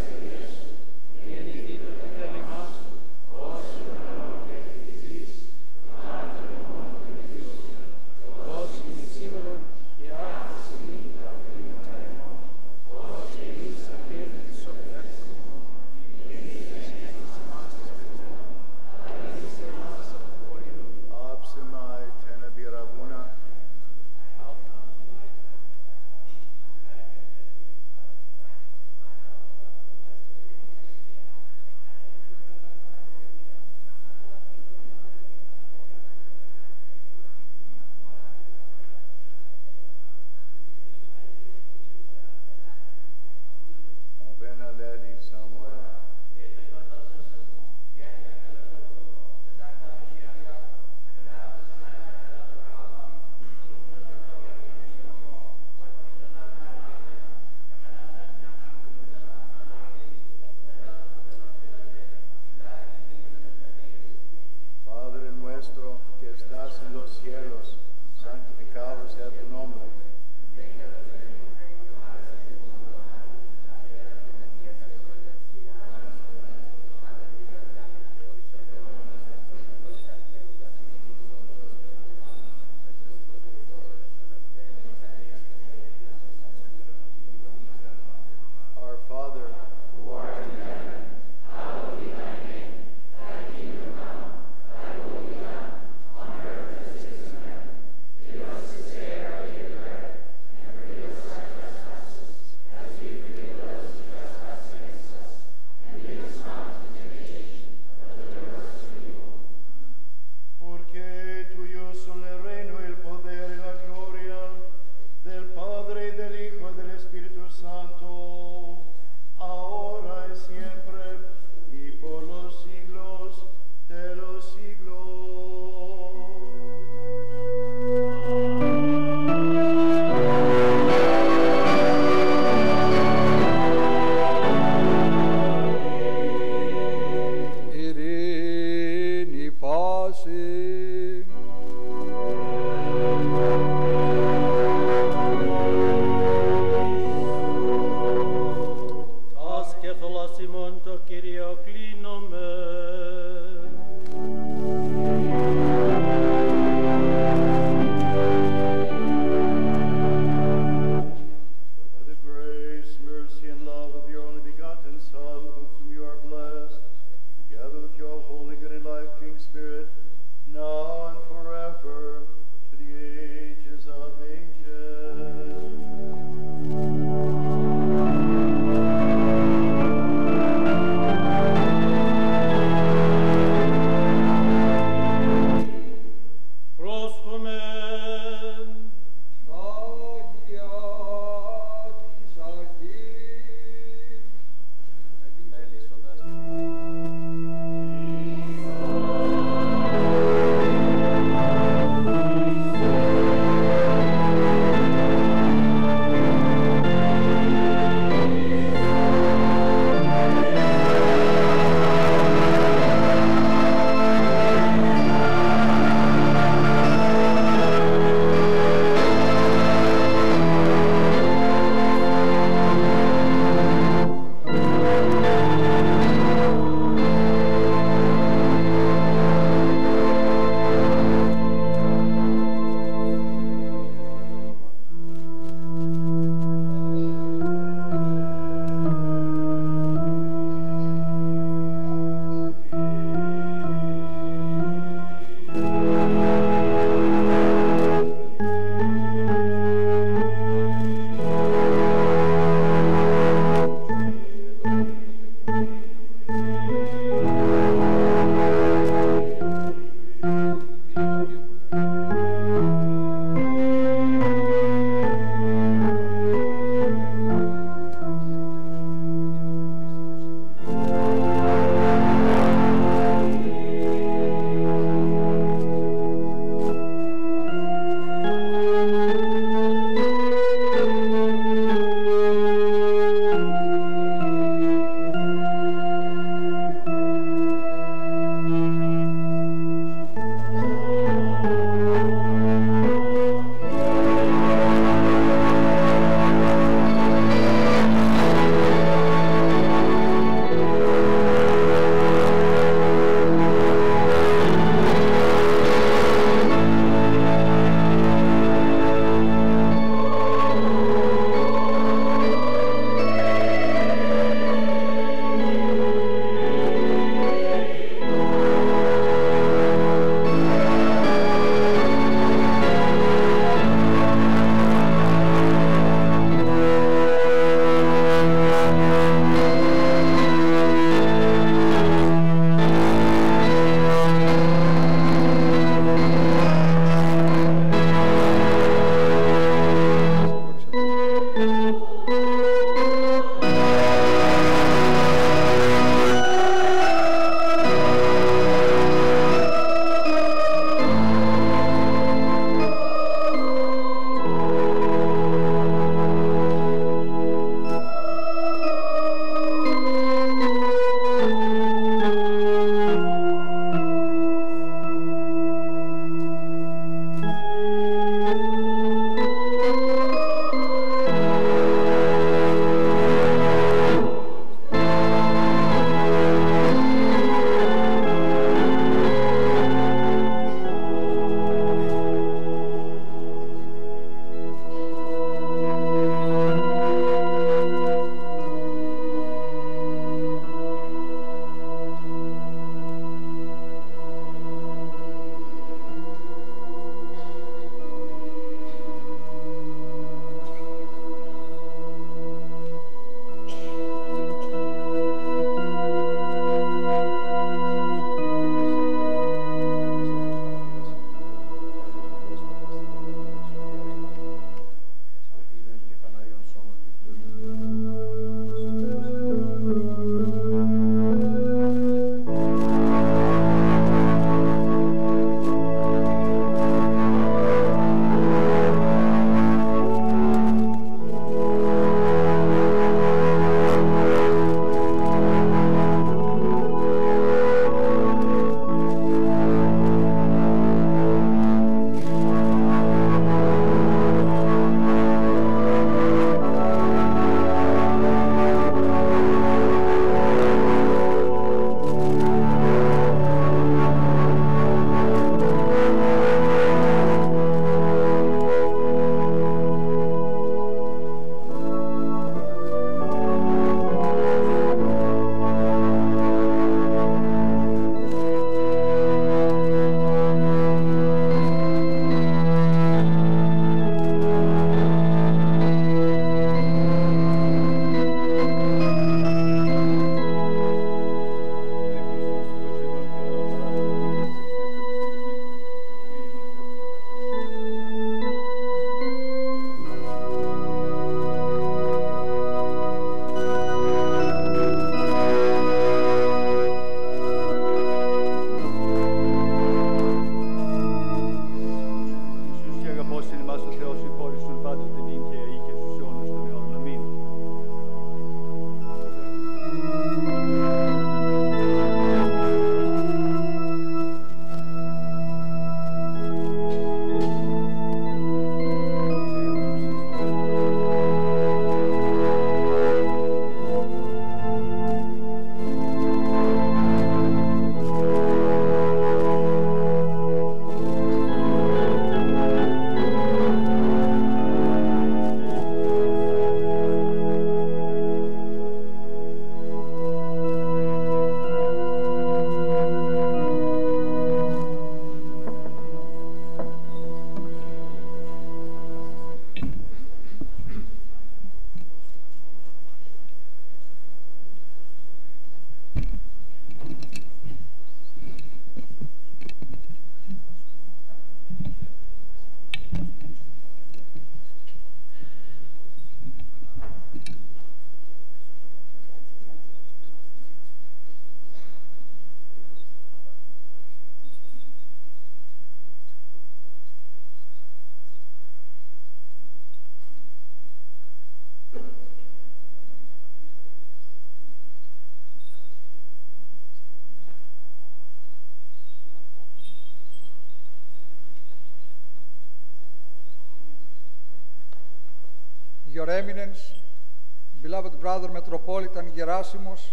Speaker 7: Your Eminence, beloved brother Metropolitan Gerasimos,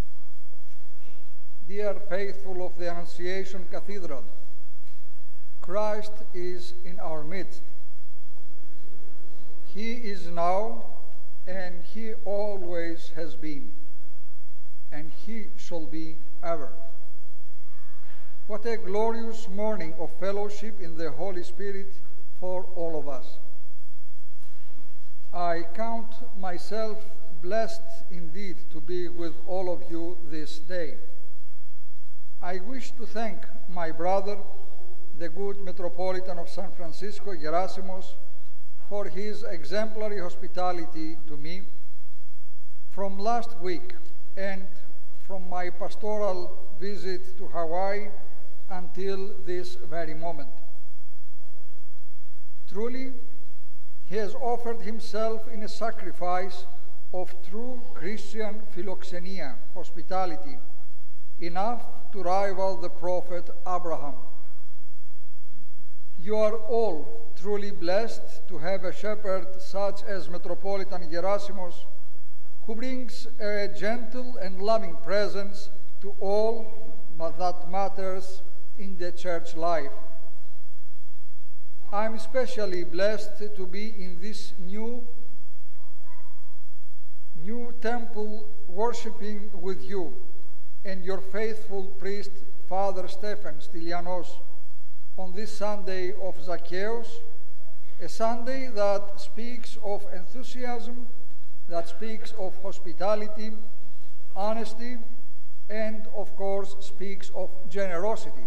Speaker 7: dear faithful of the Annunciation Cathedral, Christ is in our midst. He is now, and he always has been, and he shall be ever. What a glorious morning of fellowship in the Holy Spirit for all of us. I count myself blessed indeed to be with all of you this day. I wish to thank my brother, the good Metropolitan of San Francisco, Gerasimos, for his exemplary hospitality to me from last week and from my pastoral visit to Hawaii until this very moment. Truly, he has offered himself in a sacrifice of true Christian philoxenia, hospitality, enough to rival the prophet Abraham. You are all truly blessed to have a shepherd such as Metropolitan Gerasimos, who brings a gentle and loving presence to all that matters in the church life. I am especially blessed to be in this new, new temple worshiping with you and your faithful priest, Father Stephen Stylianos, on this Sunday of Zacchaeus, a Sunday that speaks of enthusiasm, that speaks of hospitality, honesty, and of course speaks of generosity.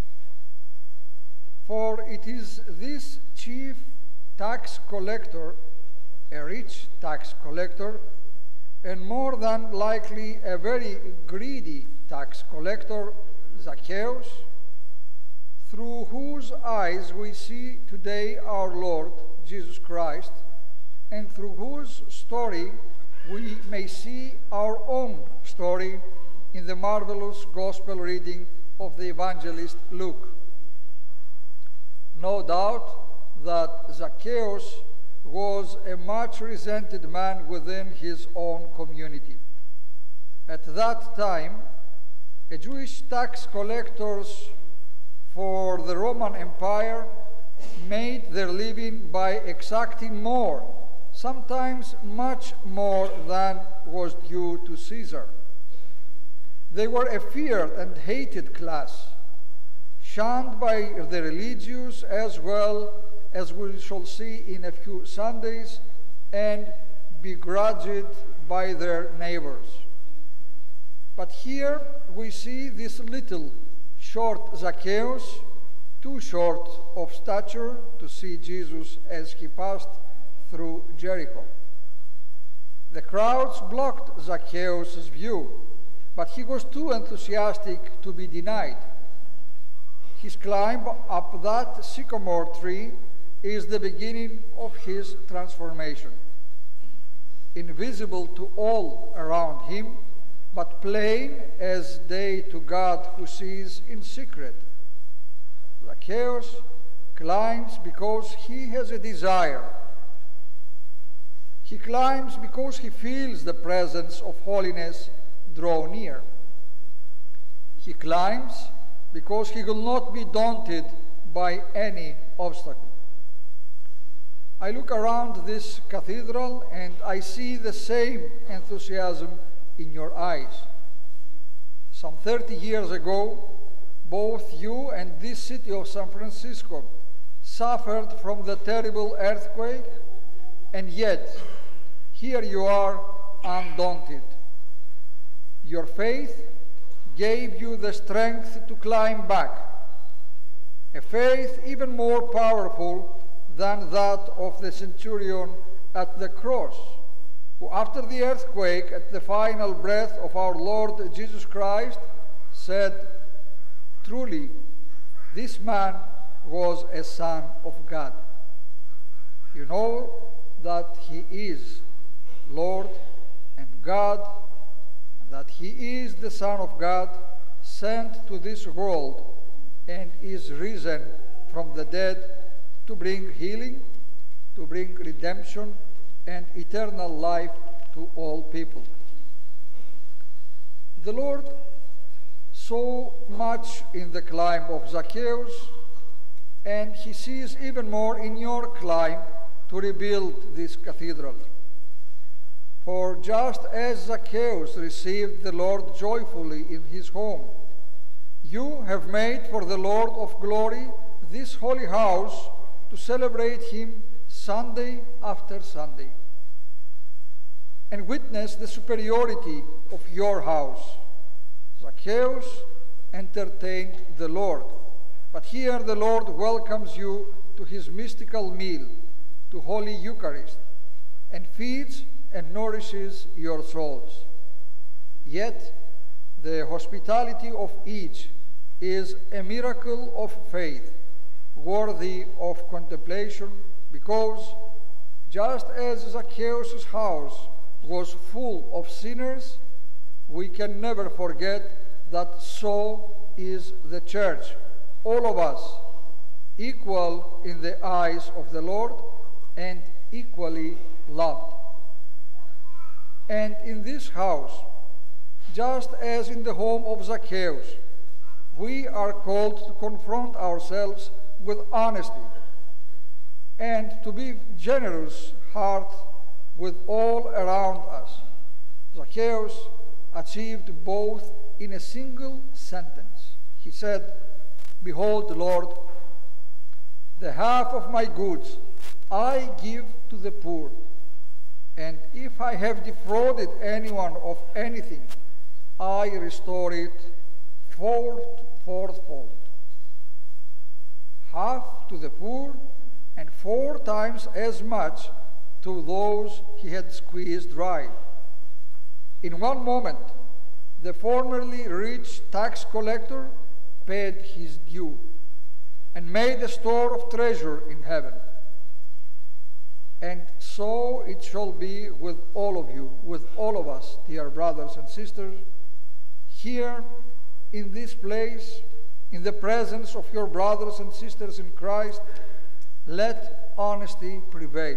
Speaker 7: For it is this chief tax collector, a rich tax collector, and more than likely a very greedy tax collector, Zacchaeus, through whose eyes we see today our Lord Jesus Christ, and through whose story we may see our own story in the marvelous gospel reading of the evangelist Luke. No doubt that Zacchaeus was a much resented man within his own community. At that time, a Jewish tax collectors for the Roman Empire made their living by exacting more, sometimes much more than was due to Caesar. They were a feared and hated class, shunned by the religious as well as we shall see in a few Sundays, and begrudged by their neighbors. But here we see this little short Zacchaeus, too short of stature to see Jesus as he passed through Jericho. The crowds blocked Zacchaeus' view, but he was too enthusiastic to be denied. His climb up that sycamore tree is the beginning of his transformation. Invisible to all around him, but plain as day to God who sees in secret. Zacchaeus climbs because he has a desire. He climbs because he feels the presence of holiness draw near. He climbs because he will not be daunted by any obstacle. I look around this cathedral and I see the same enthusiasm in your eyes. Some thirty years ago, both you and this city of San Francisco suffered from the terrible earthquake, and yet here you are undaunted. Your faith gave you the strength to climb back, a faith even more powerful than that of the centurion at the cross, who after the earthquake, at the final breath of our Lord Jesus Christ, said, "Truly, this man was a son of God." You know that he is Lord and God, that he is the Son of God, sent to this world and is risen from the dead to bring healing, to bring redemption, and eternal life to all people. The Lord saw much in the climb of Zacchaeus, and he sees even more in your climb to rebuild this cathedral. For just as Zacchaeus received the Lord joyfully in his home, you have made for the Lord of glory this holy house to celebrate him Sunday after Sunday, and witness the superiority of your house. Zacchaeus entertained the Lord, but here the Lord welcomes you to his mystical meal, to Holy Eucharist, and feeds and nourishes your souls. Yet the hospitality of each is a miracle of faith, worthy of contemplation, because just as Zacchaeus' house was full of sinners, we can never forget that so is the Church, all of us, equal in the eyes of the Lord and equally loved. And in this house, just as in the home of Zacchaeus, we are called to confront ourselves with honesty and to be generous heart with all around us. Zacchaeus achieved both in a single sentence. He said, "Behold, Lord, the half of my goods I give to the poor, and if I have defrauded anyone of anything, I restore it four, fourfold." Half to the poor, and four times as much to those he had squeezed dry. In one moment, the formerly rich tax collector paid his due and made a store of treasure in heaven. And so it shall be with all of you, with all of us, dear brothers and sisters, here in this place, in the presence of your brothers and sisters in Christ. Let honesty prevail,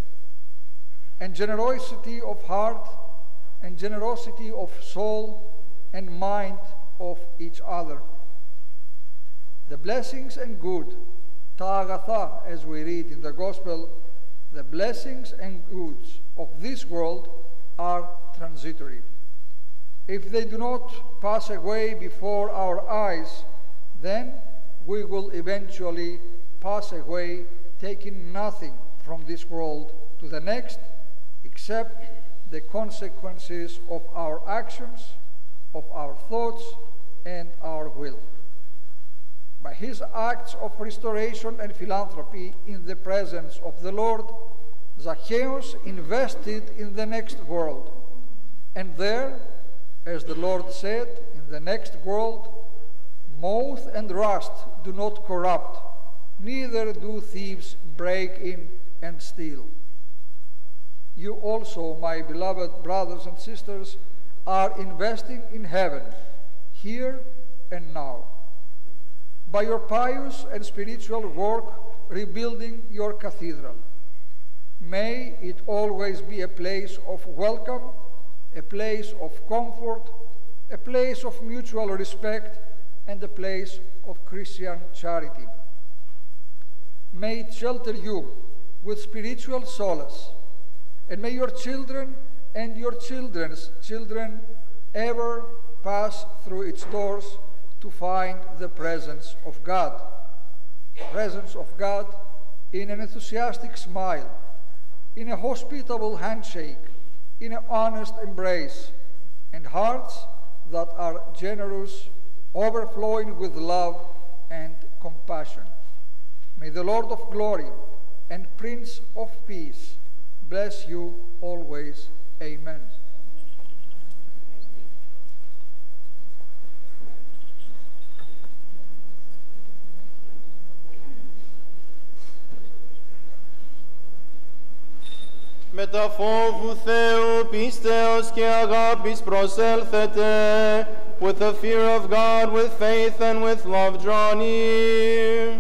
Speaker 7: and generosity of heart, and generosity of soul and mind of each other. The blessings and good, ta agatha, as we read in the Gospel, the blessings and goods of this world are transitory. If they do not pass away before our eyes, then we will eventually pass away, taking nothing from this world to the next, except the consequences of our actions, of our thoughts, and our will. By his acts of restoration and philanthropy in the presence of the Lord, Zacchaeus invested in the next world. And there, as the Lord said, in the next world, moth and rust do not corrupt, neither do thieves break in and steal. You also, my beloved brothers and sisters, are investing in heaven, here and now, by your pious and spiritual work rebuilding your cathedral. May it always be a place of welcome, a place of comfort, a place of mutual respect, and a place of Christian charity. May it shelter you with spiritual solace, and may your children and your children's children ever pass through its doors to find the presence of God. Presence of God in an enthusiastic smile, in a hospitable handshake, in an honest embrace, and hearts that are generous, overflowing with love and compassion. May the Lord of glory and Prince of peace bless you always. Amen.
Speaker 10: Με τα φόβου Θεού πίστεως και αγάπης προσέλθετε, with the fear of God, with faith and with love draw near.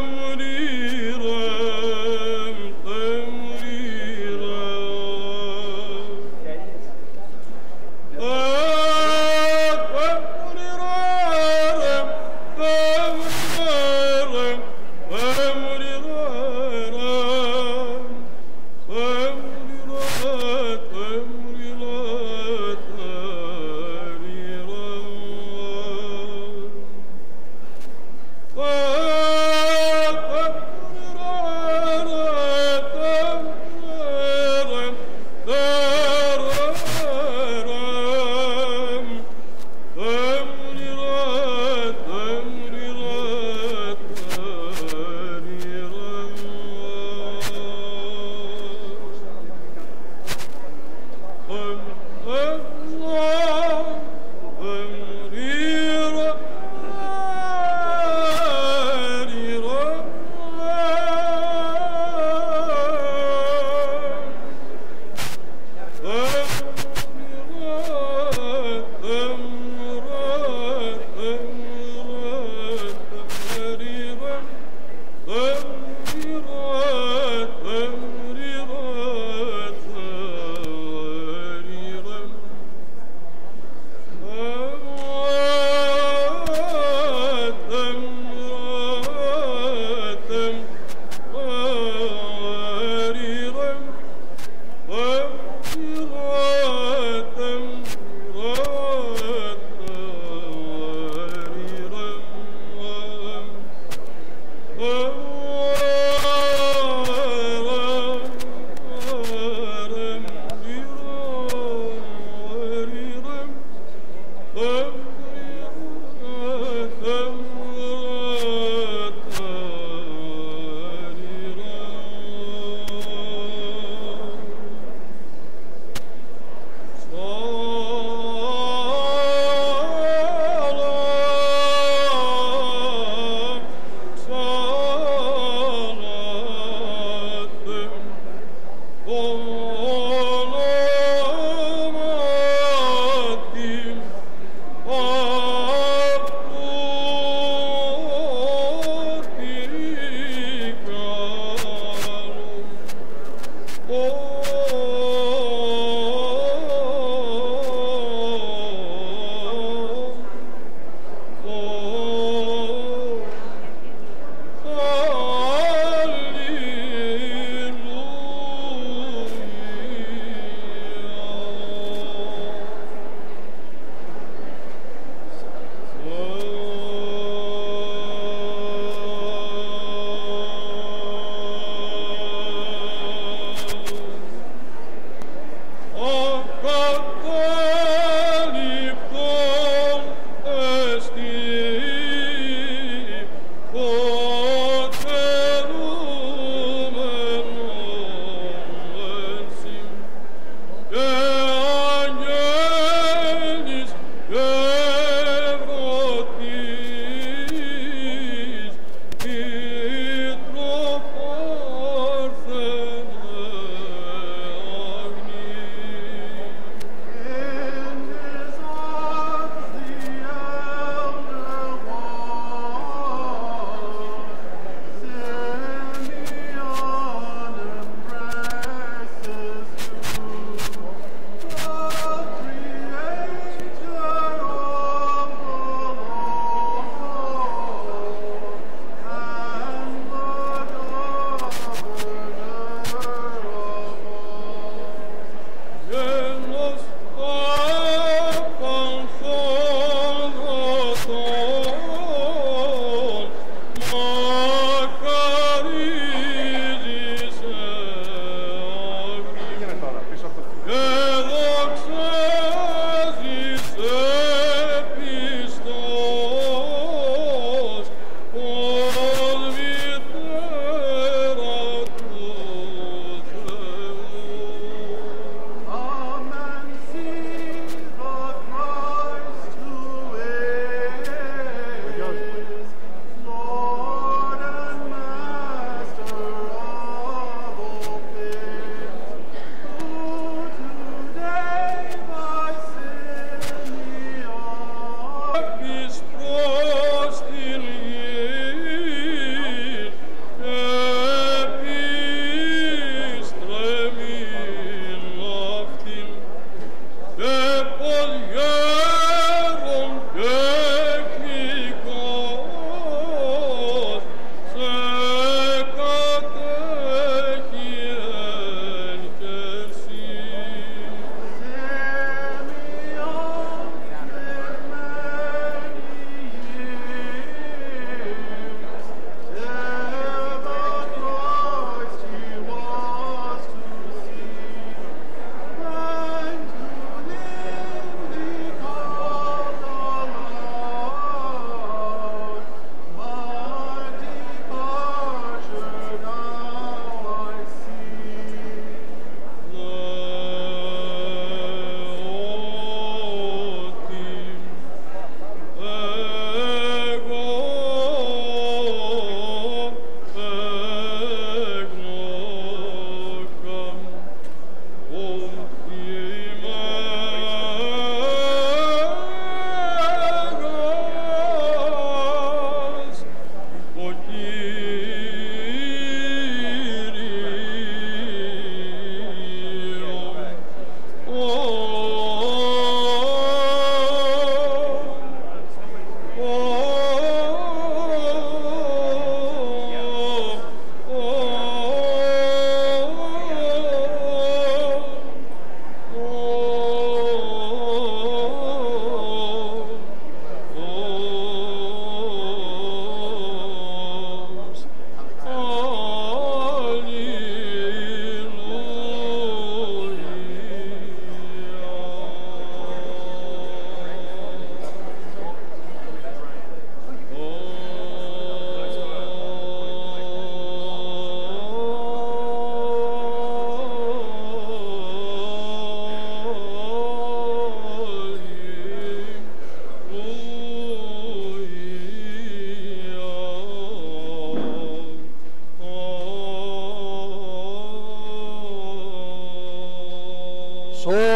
Speaker 2: Salam,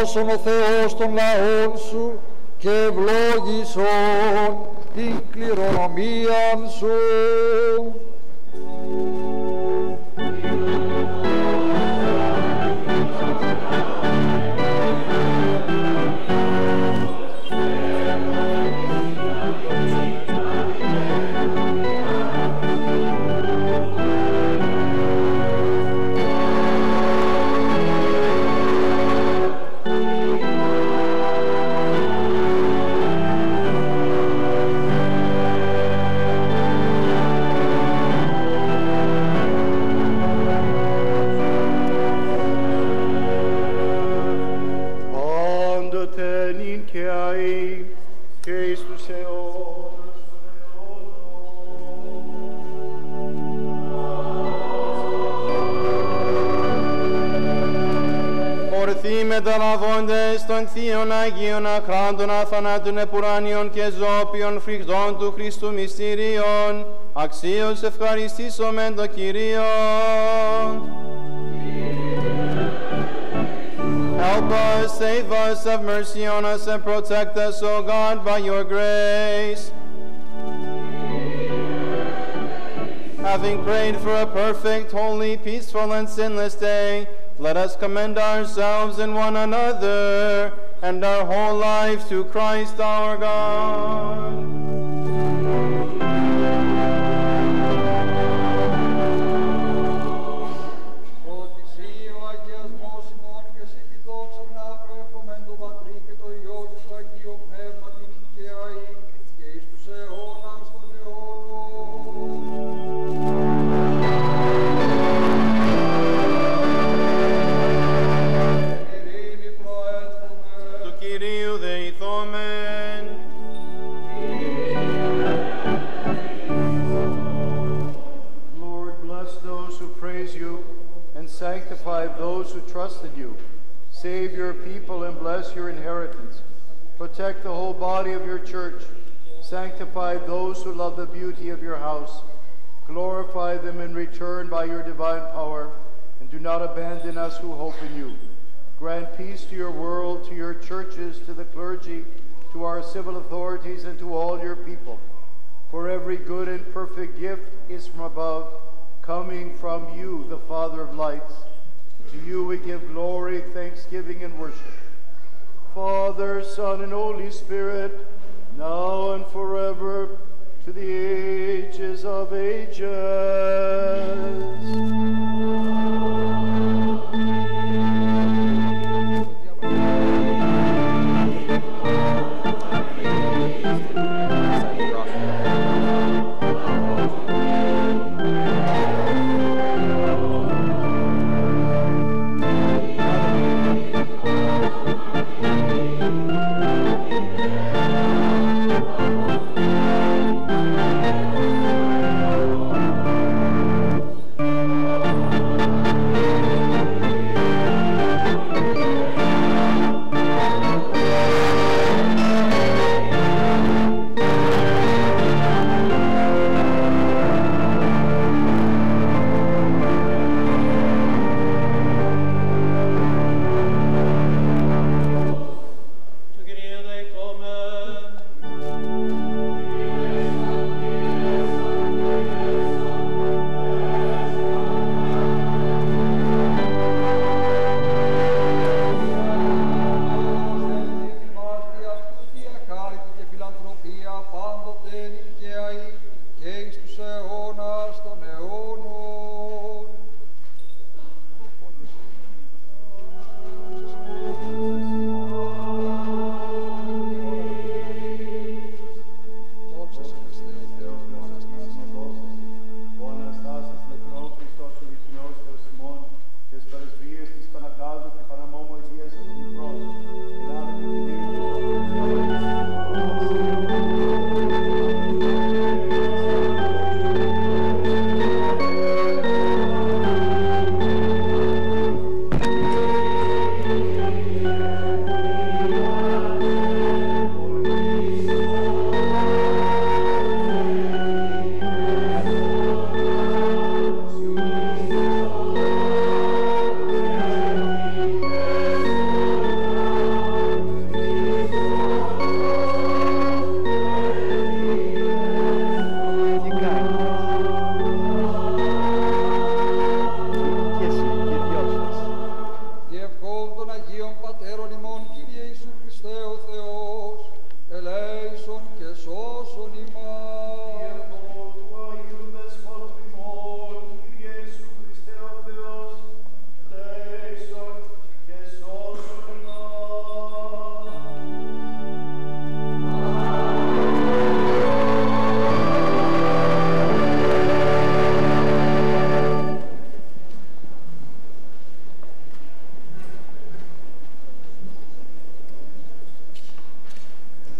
Speaker 7: σώσον ο Θεός των λαών σου και ευλόγησον την κληρονομίαν σου.
Speaker 10: Μεταλαβώντες των Θείων Αγίων Αχράντων αθανάτων επουράνιων και ζώπιων φρικτών του Χριστού μυστηρίων, αξίως ευχαριστήσομεν το Κυρίο. Help us, save us, have mercy on us, and protect us, O God, by your grace. Having prayed for a perfect, holy, peaceful, and sinless day, let us commend ourselves and one another and our whole life to Christ our God.
Speaker 1: Those who trust in you. Save your people and bless your inheritance. Protect the whole body of your church. Sanctify those who love the beauty of your house. Glorify them in return by your divine power, and do not abandon us who hope in you. Grant peace to your world, to your churches, to the clergy, to our civil authorities, and to all your people. For every good and perfect gift is from above, coming from you, the Father of lights. To you we give glory, thanksgiving, and worship. Father, Son, and Holy Spirit, now and forever, to the ages of ages.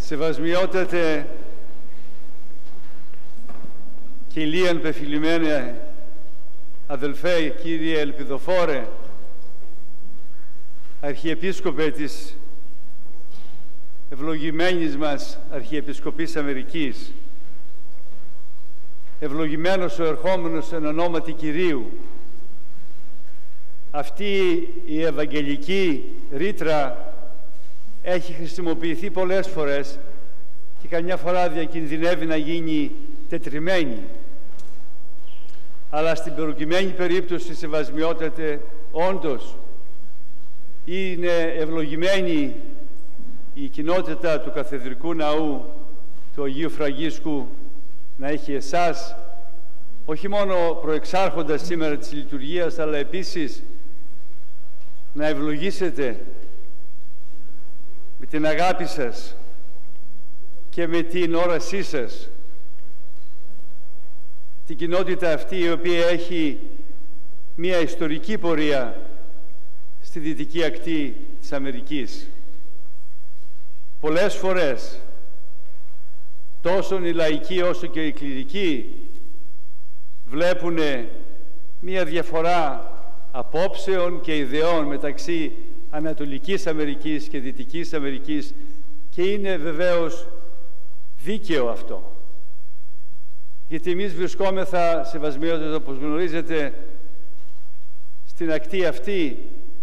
Speaker 11: Σεβασμιότατε και ηλίαν πεφιλημένε αδελφέ, κύριε Ελπιδοφόρε, Αρχιεπίσκοπε της ευλογημένης μας Αρχιεπισκοπής Αμερικής, ευλογημένος ο ερχόμενος εν ονόματι Κυρίου. Αυτή η ευαγγελική ρήτρα έχει χρησιμοποιηθεί πολλές φορές και καμιά φορά διακινδυνεύει να γίνει τετριμένη. Αλλά στην προκειμένη περίπτωση, σεβασμιότατε, όντως είναι ευλογημένη η κοινότητα του Καθεδρικού Ναού του Αγίου Φραγκίσκου να έχει εσάς, όχι μόνο προεξάρχοντας σήμερα της λειτουργίας, αλλά επίσης να ευλογήσετε με την αγάπη σας και με την όρασή σας την κοινότητα αυτή, η οποία έχει μία ιστορική πορεία στη δυτική ακτή της Αμερικής. Πολλές φορές τόσο οι λαϊκοί όσο και οι κληρικοί βλέπουν μία διαφορά απόψεων και ιδεών μεταξύ Ανατολικής Αμερικής και Δυτικής Αμερικής, και είναι βεβαίως δίκαιο αυτό. Γιατί εμείς βρισκόμεθα, σεβασμιότατε, όπως γνωρίζετε, στην ακτή αυτή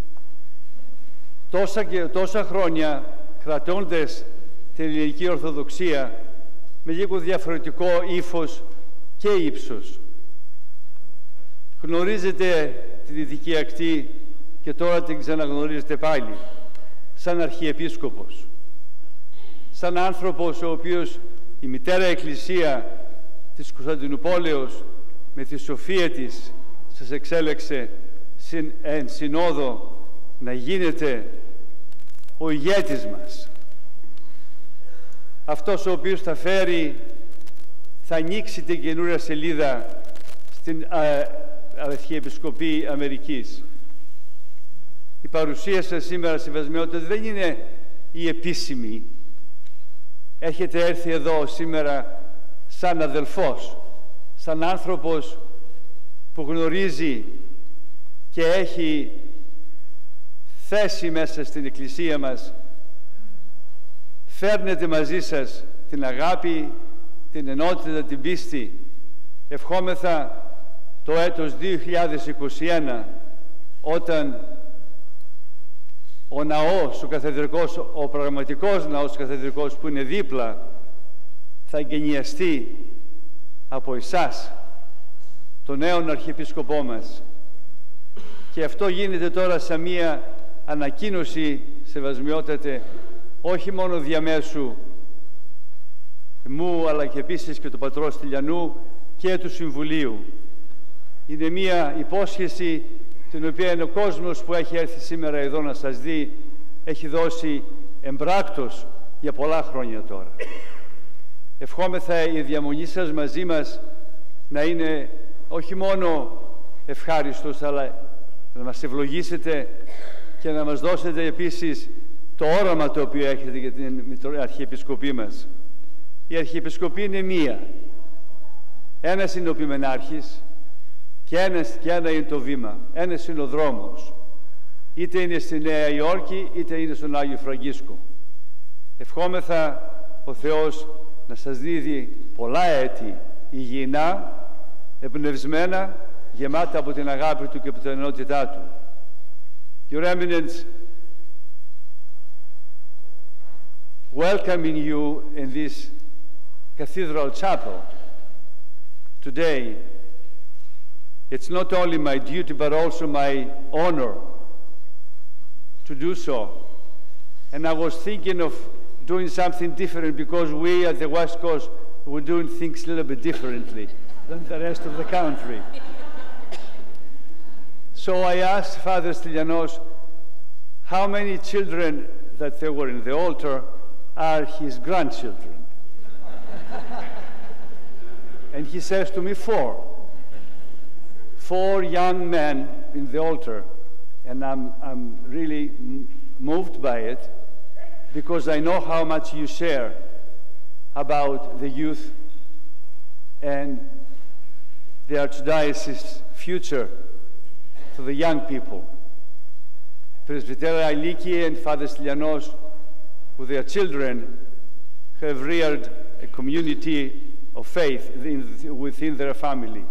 Speaker 11: τόσα, και, τόσα χρόνια, κρατώντας την ελληνική Ορθοδοξία με λίγο διαφορετικό ύφος και ύψος. Γνωρίζετε τη Δυτική Ακτή και τώρα την ξαναγνωρίζετε πάλι, σαν Αρχιεπίσκοπος, σαν άνθρωπος ο οποίος η Μητέρα Εκκλησία της Κωνσταντινουπόλεως με τη σοφία της σας εξέλεξε συν, εν συνόδο να γίνετε ο ηγέτης μας. Αυτός ο οποίος θα φέρει, θα ανοίξει την καινούρια σελίδα στην Αρχιεπισκοπή Αμερικής. Η παρουσία σας σήμερα, σεβασμιότητα, δεν είναι η επίσημη. Έχετε έρθει εδώ σήμερα σαν αδελφός, σαν άνθρωπος που γνωρίζει και έχει θέση μέσα στην Εκκλησία μας. Φέρνετε μαζί σας την αγάπη, την ενότητα, την πίστη. Ευχόμεθα το έτος δύο χιλιάδες είκοσι ένα, όταν ο ναός, ο καθεδρικός, ο πραγματικός ναός καθεδρικός που είναι δίπλα, θα εγκαινιαστεί από εσάς, τον νέον Αρχιεπίσκοπό μας. Και αυτό γίνεται τώρα σαν μία ανακοίνωση, σεβασμιότατε, όχι μόνο διαμέσου μου, αλλά και επίσης και του Πατρός Τηλιανού και του Συμβουλίου. Είναι μία υπόσχεση την οποία ο κόσμος που έχει έρθει σήμερα εδώ να σας δει έχει δώσει εμπράκτος για πολλά χρόνια τώρα. Ευχόμεθα η διαμονή σας μαζί μας να είναι όχι μόνο ευχάριστος, αλλά να μας ευλογήσετε και να μας δώσετε επίσης το όραμα το οποίο έχετε για την Αρχιεπισκοπή μας. Η Αρχιεπισκοπή είναι μία. Ένας είναι ο Ποιμενάρχης και, ένας, και ένα είναι το βήμα. Ένας είναι ο δρόμος. Είτε είναι στη Νέα Υόρκη, είτε είναι στον Άγιο Φραγκίσκο. Ευχόμεθα ο Θεός να σας δίδει πολλά έτη υγιεινά, εμπνευσμένα, γεμάτα από την αγάπη Του και από την ενότητά Του. Your Eminence, welcoming you in this cathedral chapel today, it's not only my duty but also my honor to do so. And I was thinking of doing something different because we at the West Coast were doing things a little bit differently than the rest of the country. So I asked Father Stylianos how many children that there were in the altar are his grandchildren. And he says to me, four. Four young men in the altar. And I'm, I'm really moved by it because I know how much you share about the youth and the Archdiocese's future for the young people. Presbytera Iliki and Father Stylianos, with their children, have reared a community of faith in, within their family.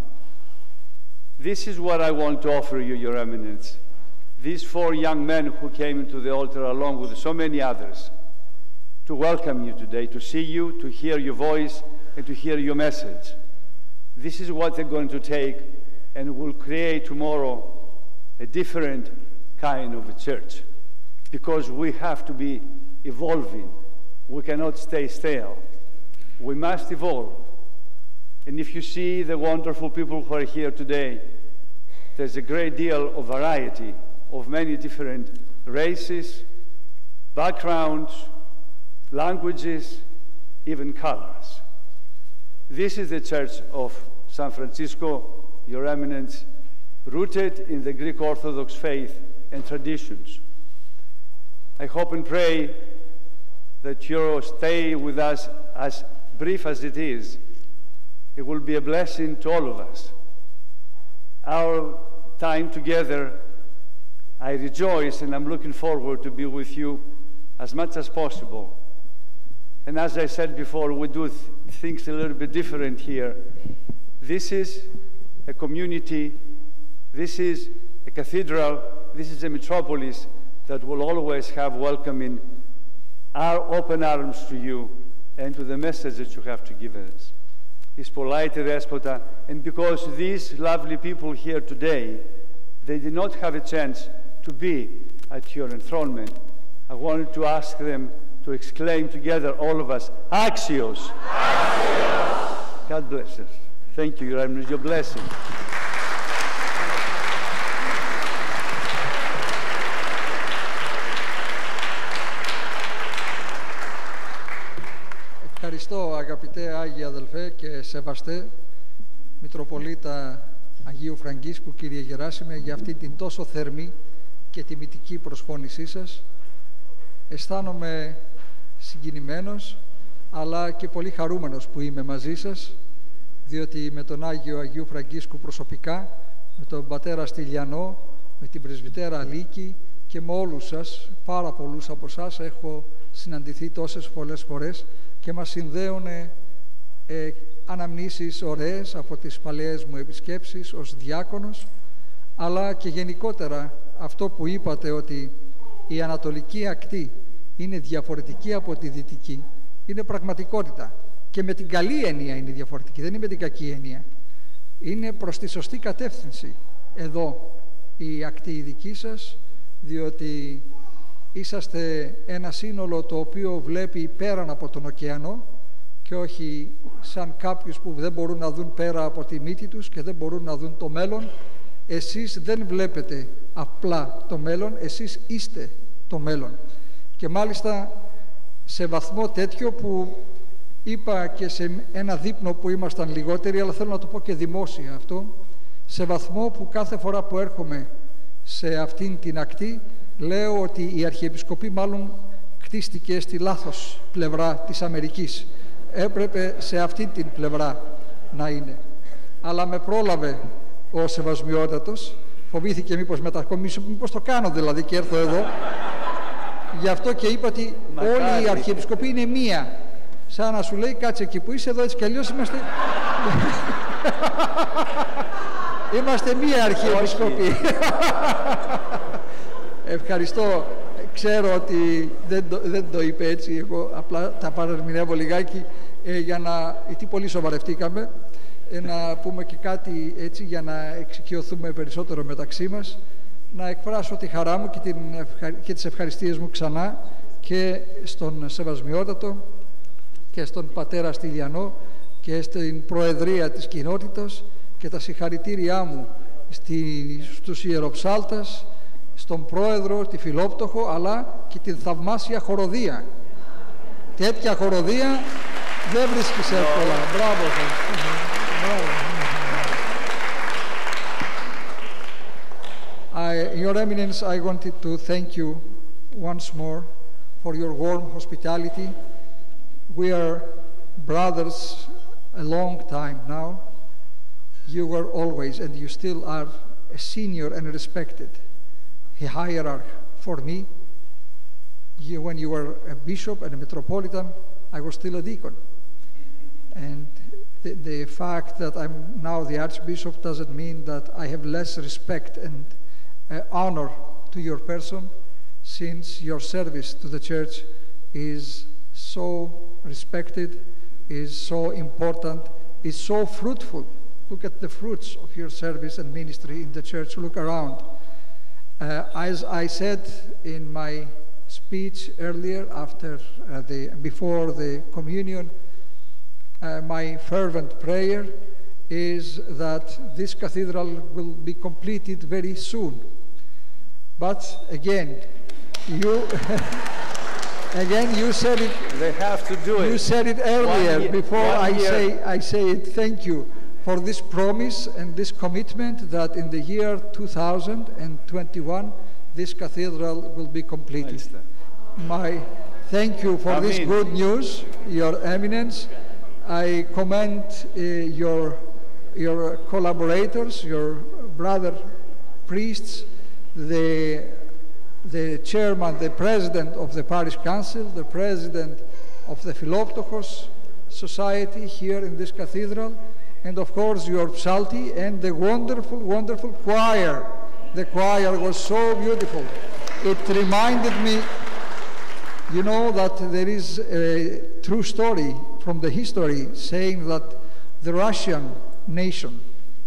Speaker 11: This is what I want to offer you, Your Eminence. These four young men who came into the altar along with so many others, to welcome you today, to see you, to hear your voice, and to hear your message. This is what they're going to take and will create tomorrow a different kind of a church, because we have to be evolving. We cannot stay stale. We must evolve. And if you see the wonderful people who are here today, there's a great deal of variety of many different races, backgrounds, languages, even colors. This is the Church of San Francisco, Your Eminence, rooted in the Greek Orthodox faith and traditions. I hope and pray that your stay with us, as brief as it is, it will be a blessing to all of us. Our time together, I rejoice and I'm looking forward to be with you as much as possible. And as I said before, we do th things a little bit different here. This is a community, this is a cathedral, this is a metropolis that will always have welcoming our open arms to you and to the message that you have to give us. His polite despota, and because these lovely people here today, they did not have a chance to be at your enthronement, I wanted to ask them to exclaim together, all of us, Axios! Axios! God bless us. Thank you, Your Eminence, your blessing.
Speaker 7: Ευχαριστώ αγαπητέ Άγιε αδελφέ και σεβαστέ Μητροπολίτα Αγίου Φραγκίσκου, κύριε Γεράσιμε, για αυτή την τόσο θερμή και τιμητική προσφώνησή σας. Αισθάνομαι συγκινημένος, αλλά και πολύ χαρούμενος που είμαι μαζί σας, διότι με τον Άγιο Αγίου Φραγκίσκου προσωπικά, με τον πατέρα Στυλιανό, με την πρεσβυτέρα Αλίκη και με όλους σας, πάρα πολλούς από εσάς, έχω συναντηθεί τόσες πολλές φορές και μας συνδέουν ε, αναμνήσεις ωραίες από τις παλαιές μου επισκέψεις ως διάκονος, αλλά και γενικότερα αυτό που είπατε, ότι η ανατολική ακτή είναι διαφορετική από τη δυτική, είναι πραγματικότητα. Και με την καλή έννοια είναι διαφορετική, δεν είναι με την κακή έννοια. Είναι προς τη σωστή κατεύθυνση εδώ η ακτή η δική σας, διότι είσαστε ένα σύνολο το οποίο βλέπει πέραν από τον ωκεανό και όχι σαν κάποιους που δεν μπορούν να δουν πέρα από τη μύτη τους και δεν μπορούν να δουν το μέλλον. Εσείς δεν βλέπετε απλά το μέλλον, εσείς είστε το μέλλον. Και μάλιστα σε βαθμό τέτοιο που είπα και σε ένα δείπνο που ήμασταν λιγότεροι, αλλά θέλω να το πω και δημόσια αυτό, σε βαθμό που κάθε φορά που έρχομαι σε αυτήν την ακτή, λέω ότι η Αρχιεπισκοπή μάλλον κτίστηκε στη λάθος πλευρά της Αμερικής. Έπρεπε σε αυτή την πλευρά να είναι. Αλλά με πρόλαβε ο Σεβασμιότατος, φοβήθηκε μήπως μετακομίσω, μήπως το κάνω δηλαδή και έρθω εδώ. Γι' αυτό και είπα ότι όλη η Αρχιεπισκοπή είναι μία. Σαν να σου λέει, κάτσε εκεί που είσαι, εδώ έτσι κι αλλιώς είμαστε... είμαστε μία Αρχιεπισκοπή. Ευχαριστώ. Ξέρω ότι δεν το, δεν το είπε έτσι, εγώ απλά τα παρερμηνεύω λιγάκι ε, για να... γιατί πολύ σοβαρευτήκαμε, ε, να πούμε και κάτι έτσι για να εξοικειωθούμε περισσότερο μεταξύ μας, να εκφράσω τη χαρά μου και, την ευχα... και τις ευχαριστίες μου ξανά και στον Σεβασμιότατο και στον πατέρα Στυλιανό και στην Προεδρία της κοινότητας και τα συγχαρητήριά μου στη... στους Ιεροψάλτας, στον Πρόεδρο, τη Φιλόπτωχο, αλλά και την θαυμάσια χοροδία. Τέτοια χοροδία δεν βρίσκεις εύκολα. Μπράβο σας. I, Your Eminence, I wanted to thank you once more for your warm hospitality. We are brothers a long time now. You were always, and you still are, a senior and respected hierarch for me. You, when you were a bishop and a metropolitan, I was still a deacon. And the, the fact that I'm now the archbishop doesn't mean that I have less respect and uh, honor to your person, since your service to the church is so respected, is so important, is so fruitful. Look at the fruits of your service and ministry in the church. Look around. Uh, as I said in my speech earlier, after uh, the before the communion, uh, my fervent prayer is that this cathedral will be completed very soon. But again, you again you said it.
Speaker 11: They have to do it.
Speaker 7: You said it earlier.
Speaker 11: Year,
Speaker 7: before I
Speaker 11: year.
Speaker 7: say I say it. Thank you for this promise and this commitment that in the year two thousand twenty-one this cathedral will be completed. My thank you for
Speaker 11: Amen.
Speaker 7: This good news, Your Eminence. I commend uh, your your collaborators, your brother priests, the the chairman, the president of the parish council, the president of the Elpidophoros Society here in this cathedral, and of course your psalty and the wonderful, wonderful choir. The choir was so beautiful. It reminded me, you know, that there is a true story from the history saying that the Russian nation,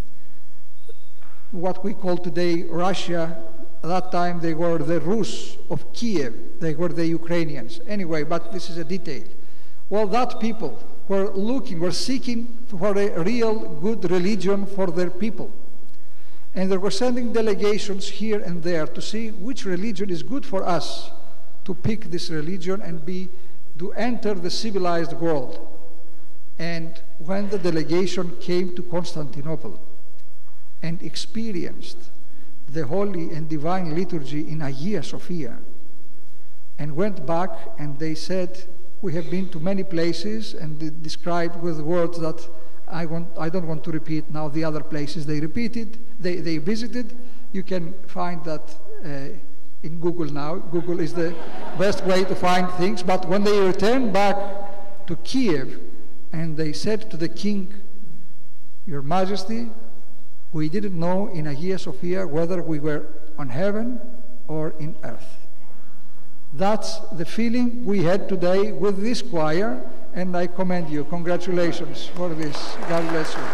Speaker 7: what we call today Russia, at that time they were the Rus of Kiev, they were the Ukrainians. Anyway, but this is a detail. Well, that people were looking, were seeking for a real good religion for their people. And they were sending delegations here and there to see which religion is good for us, to pick this religion and be, to enter the civilized world. And when the delegation came to Constantinople and experienced the holy and divine liturgy in Hagia Sophia, and went back and they said, we have been to many places, and they described with words that I, want, I don't want to repeat now the other places they repeated, they, they visited. You can find that uh, in Google now. Google is the best way to find things. But when they returned back to Kiev, and they said to the king, Your Majesty, we didn't know in Hagia Sophia whether we were on heaven or in earth. That's the feeling we had today with this choir, and I commend you. Congratulations for this. God bless you.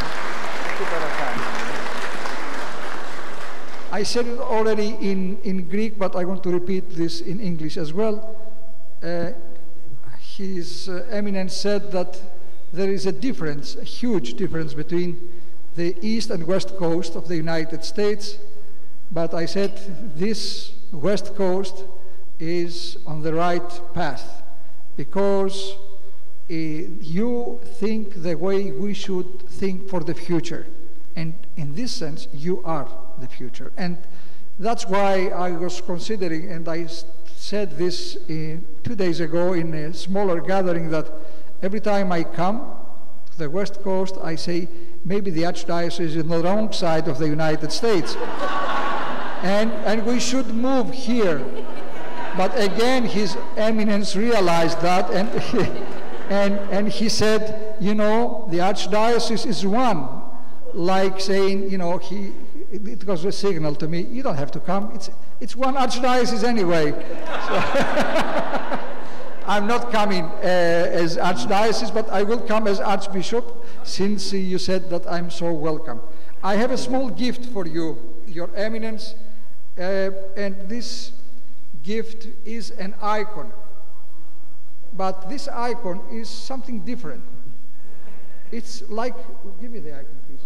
Speaker 7: I said it already in, in Greek, but I want to repeat this in English as well. Uh, His uh, Eminence said that there is a difference, a huge difference between the east and west coast of the United States, but I said this west coast is on the right path because uh, you think the way we should think for the future, and in this sense you are the future. And that's why I was considering, and I said this uh, two days ago in a smaller gathering, that every time I come to the west coast I say maybe the Archdiocese is on the wrong side of the United States and, and we should move here. But again, His Eminence realized that, and, and, and he said, you know, the Archdiocese is one, like saying, you know, he, it was a signal to me, you don't have to come, it's, it's one Archdiocese anyway. So I'm not coming uh, as Archdiocese, but I will come as Archbishop, since uh, you said that I'm so welcome. I have a small gift for you, Your Eminence, uh, and this gift is an icon, but this icon is something different. It's like, give me the icon, please.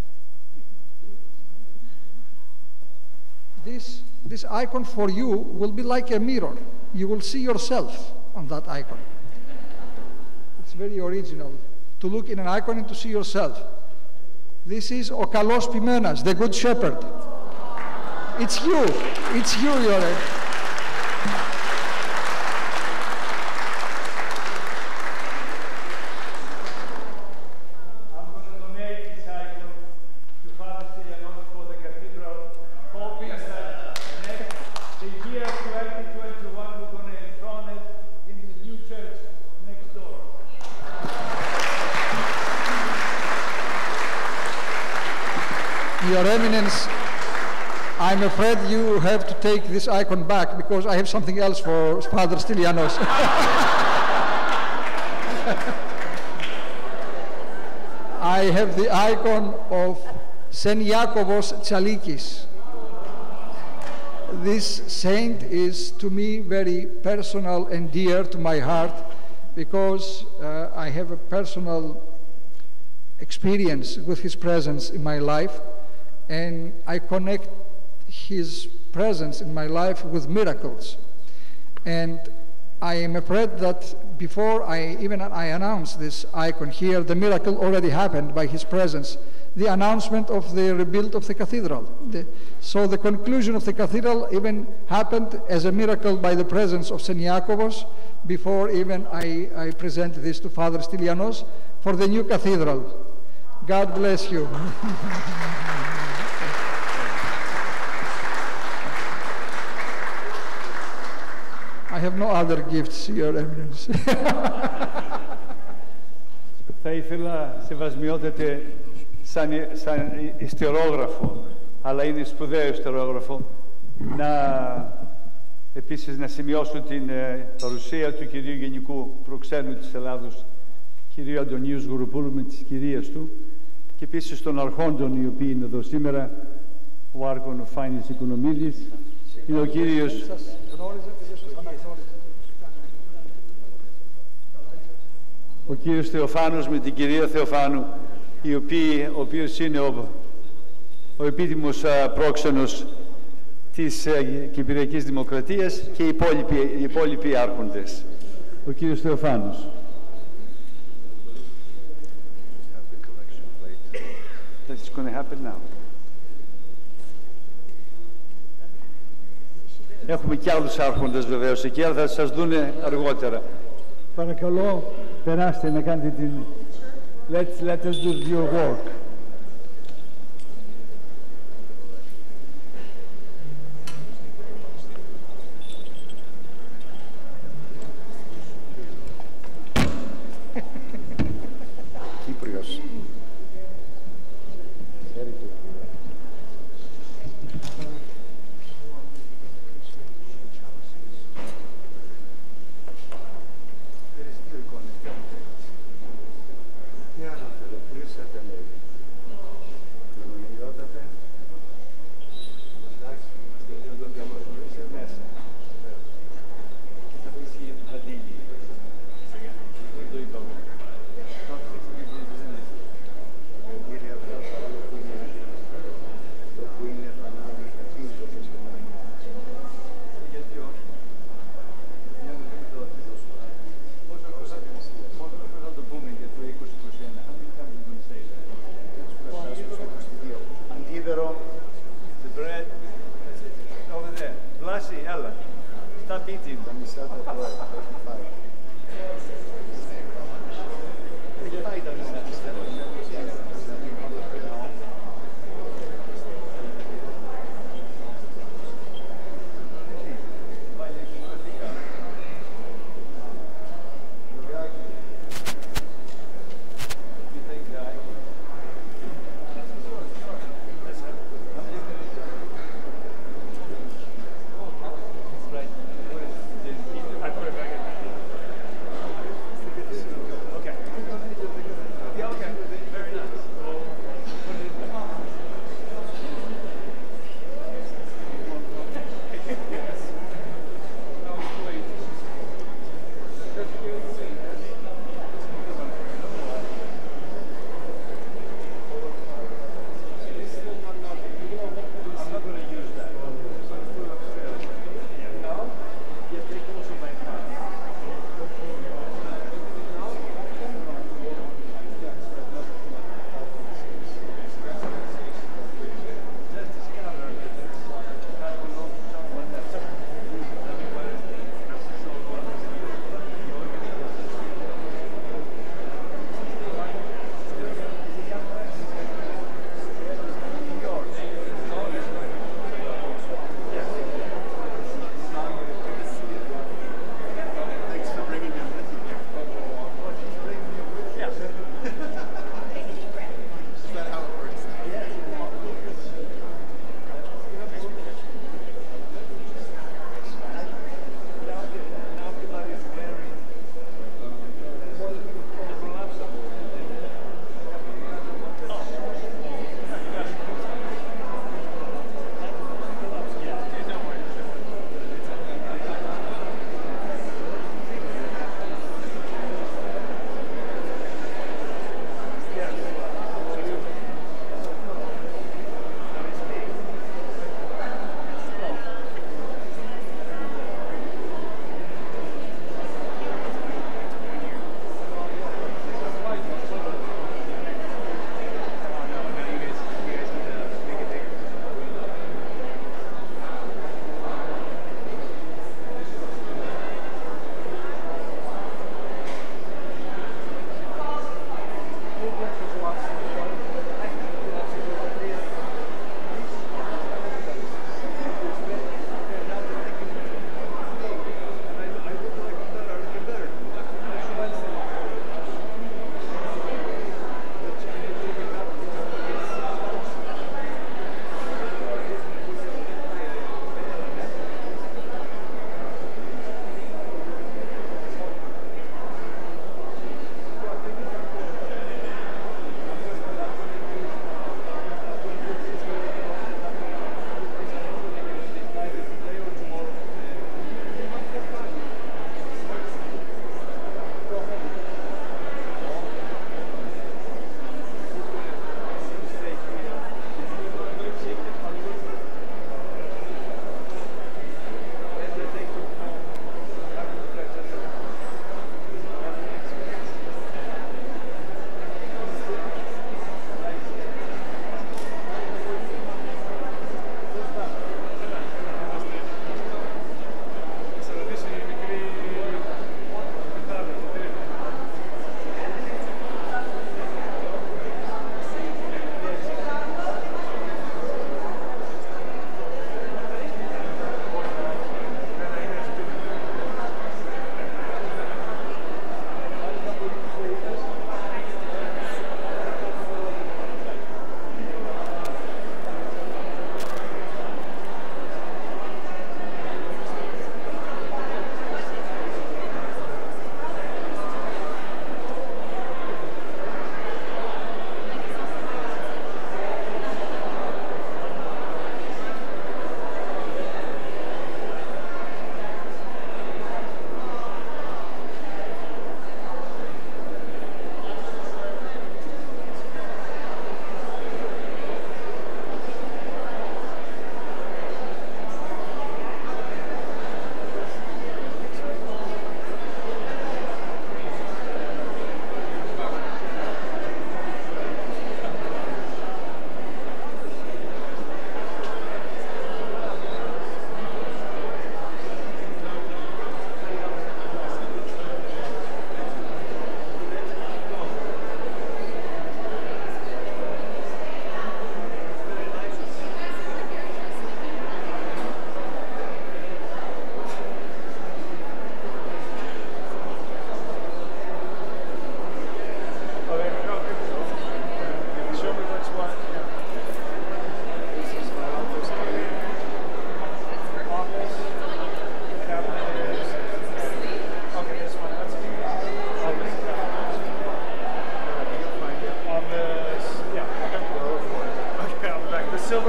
Speaker 7: This, this icon for you will be like a mirror. You will see yourself on that icon. It's very original to look in an icon and to see yourself. This is O Kalos Pimenas, the Good Shepherd. It's you. It's you, Your Eminence. Your Eminence, I'm afraid you have to take this icon back because I have something else for Father Stylianos. I have the icon of Saint Iakovos Tsalikis. This saint is to me very personal and dear to my heart because uh, I have a personal experience with his presence in my life, and I connect his presence in my life with miracles. And I am afraid that before I even I announce this icon here, the miracle already happened by his presence, the announcement of the rebuild of the cathedral. The, so the conclusion of the cathedral even happened as a miracle by the presence of Saint Iakovos before even I, I present this to Father Stylianos for the new cathedral. God bless you. I have no other gifts, Your Eminence.
Speaker 11: Θα ήθελα, σεβασμιότατε, σαν, σαν ιστερόγραφο, αλλά είναι σπουδαίο ιστερόγραφο, να επίσης να σημειώσω την ε, παρουσία του κυρίου Γενικού Προξένου της Ελλάδος, κυρίου Αντωνίου Σγουροπούλου με τις κυρίες του, και επίσης των αρχόντων οι οποίοι είναι εδώ σήμερα, ο Άρχον Φάινης Οικονομίδης, είναι ο κύριος ο κύριος Θεοφάνος με την κυρία Θεοφάνου, η οποία, ο οποίος είναι ο, ο επίτιμος α, πρόξενος της α, Κυπριακής Δημοκρατίας, και οι υπόλοιποι, οι υπόλοιποι άρχοντες. Ο κύριος Θεοφάνος. That's going to happen now. Έχουμε και άλλους άρχοντες βεβαίως εκεί, αλλά θα σας δούνε αργότερα. Παρακαλώ, περάστε να κάνετε την... Let's, let us do your work.
Speaker 1: Κύπριος.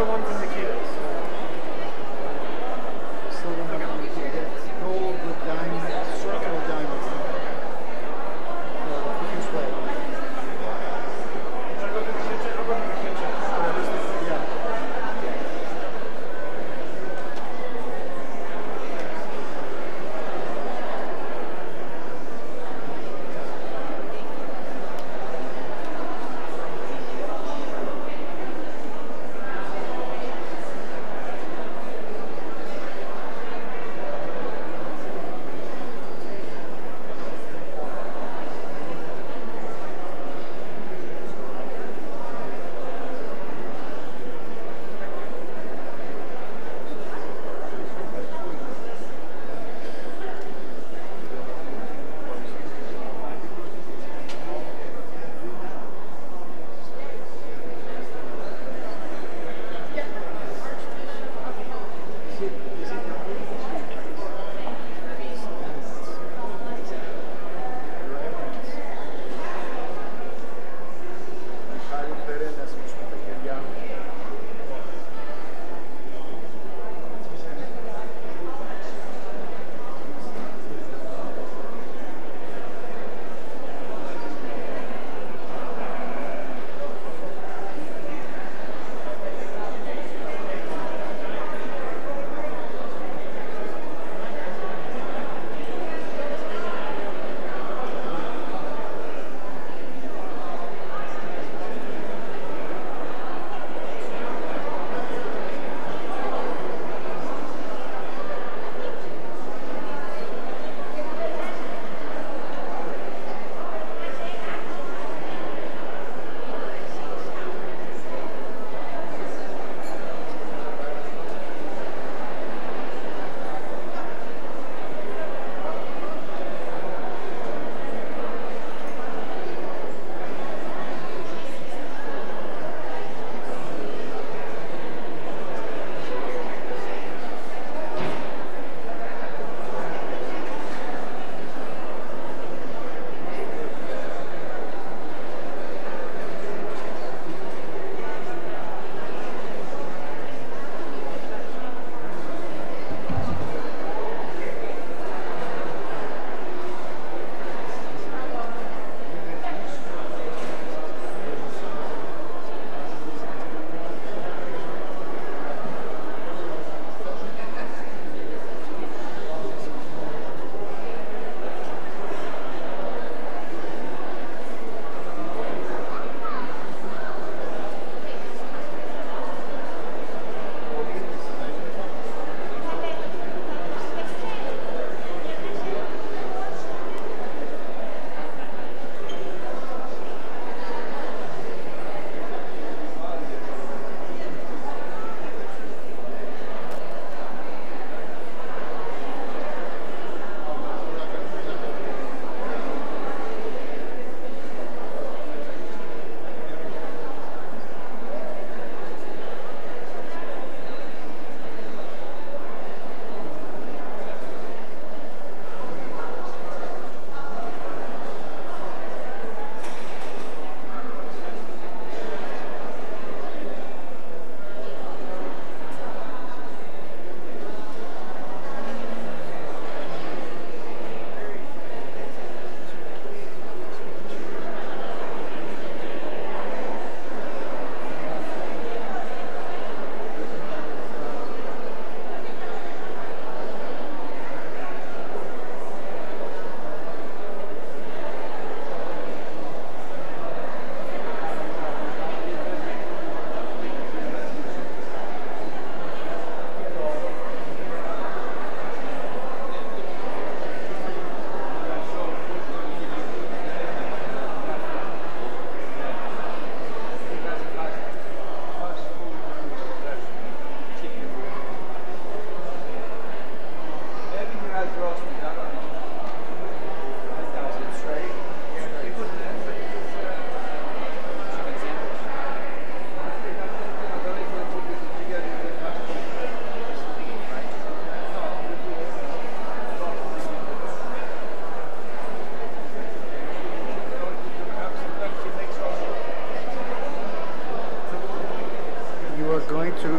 Speaker 12: one from the kids.
Speaker 1: Silver one from the kids. Gold with diamonds, circle of diamonds. Uh, this way.
Speaker 12: Should I go to the kitchen? I'll go to the kitchen.
Speaker 1: Yeah.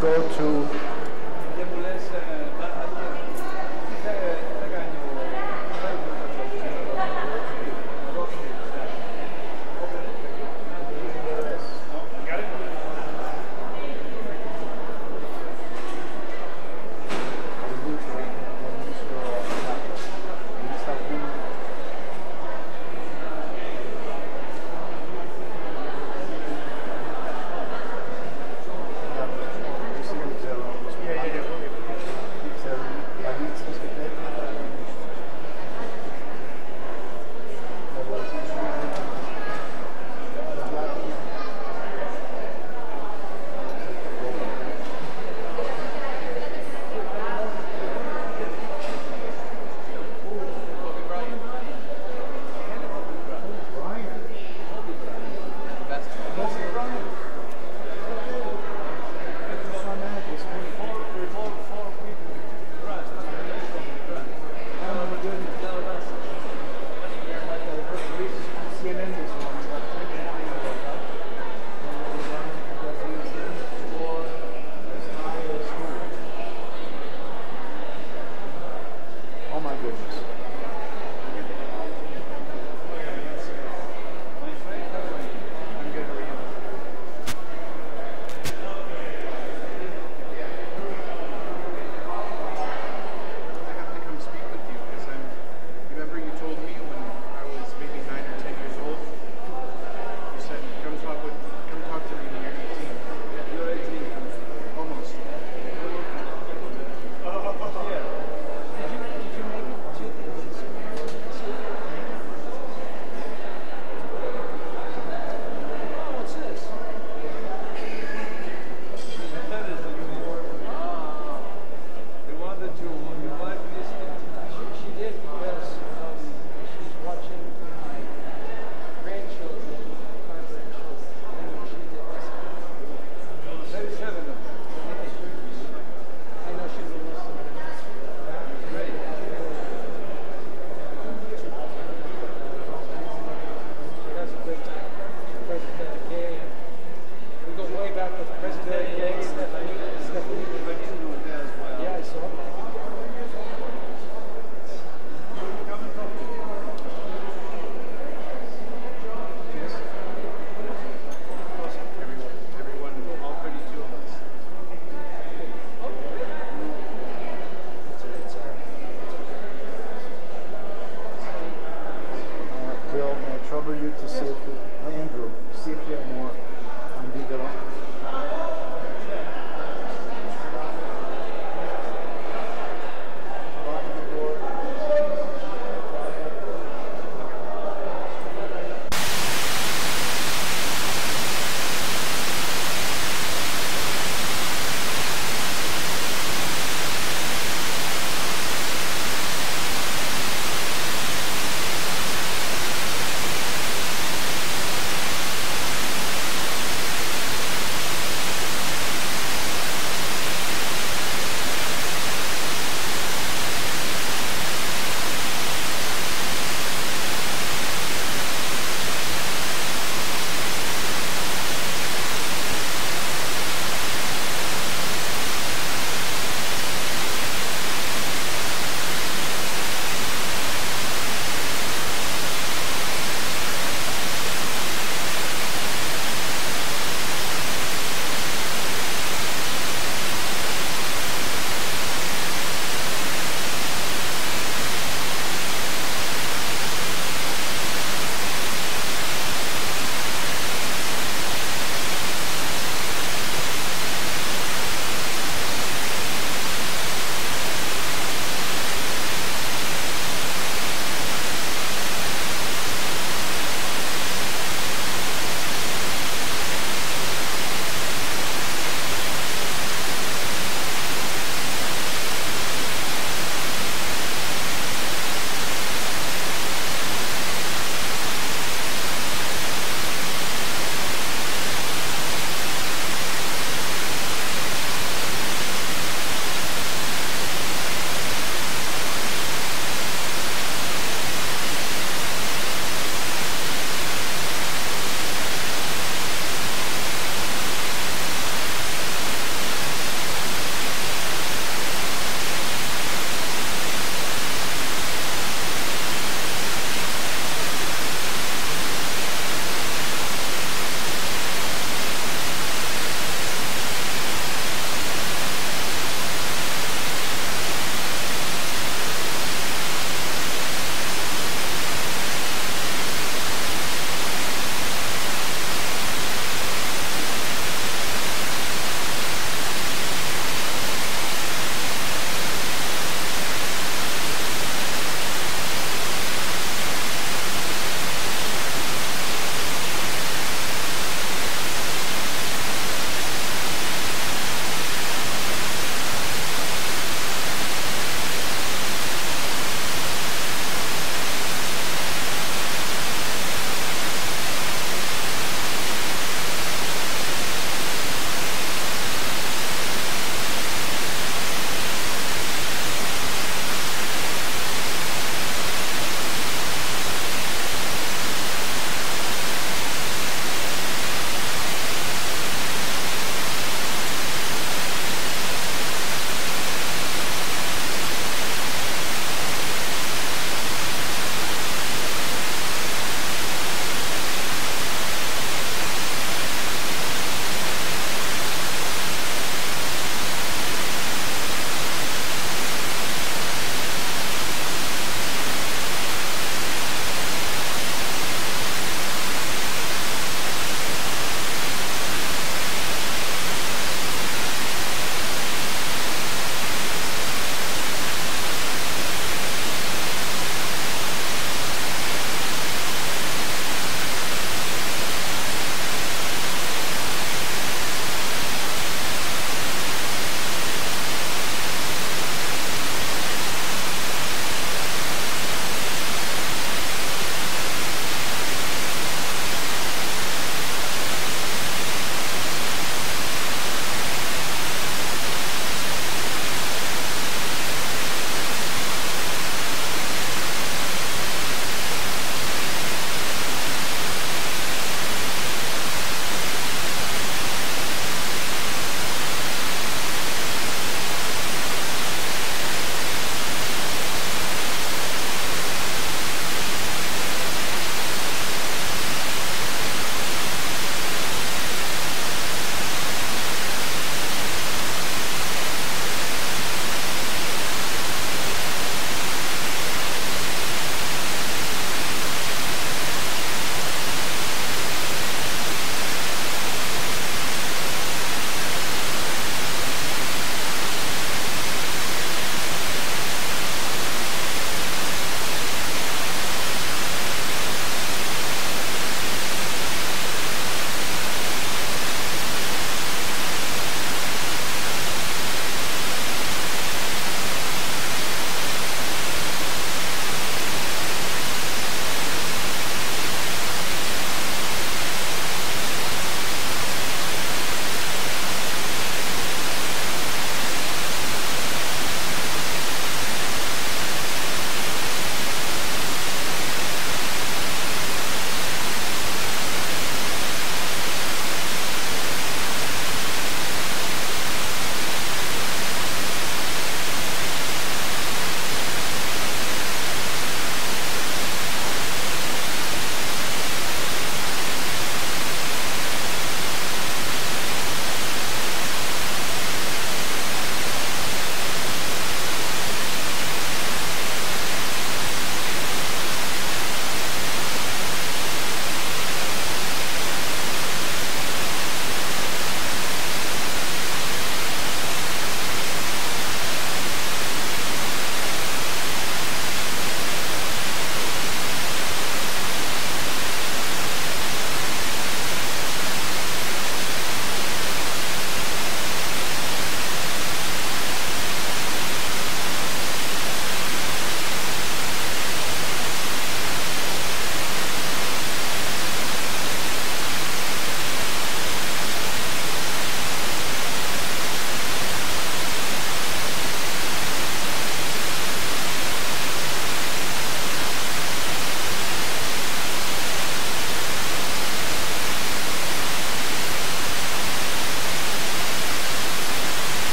Speaker 8: go to
Speaker 11: Δεν μου λες,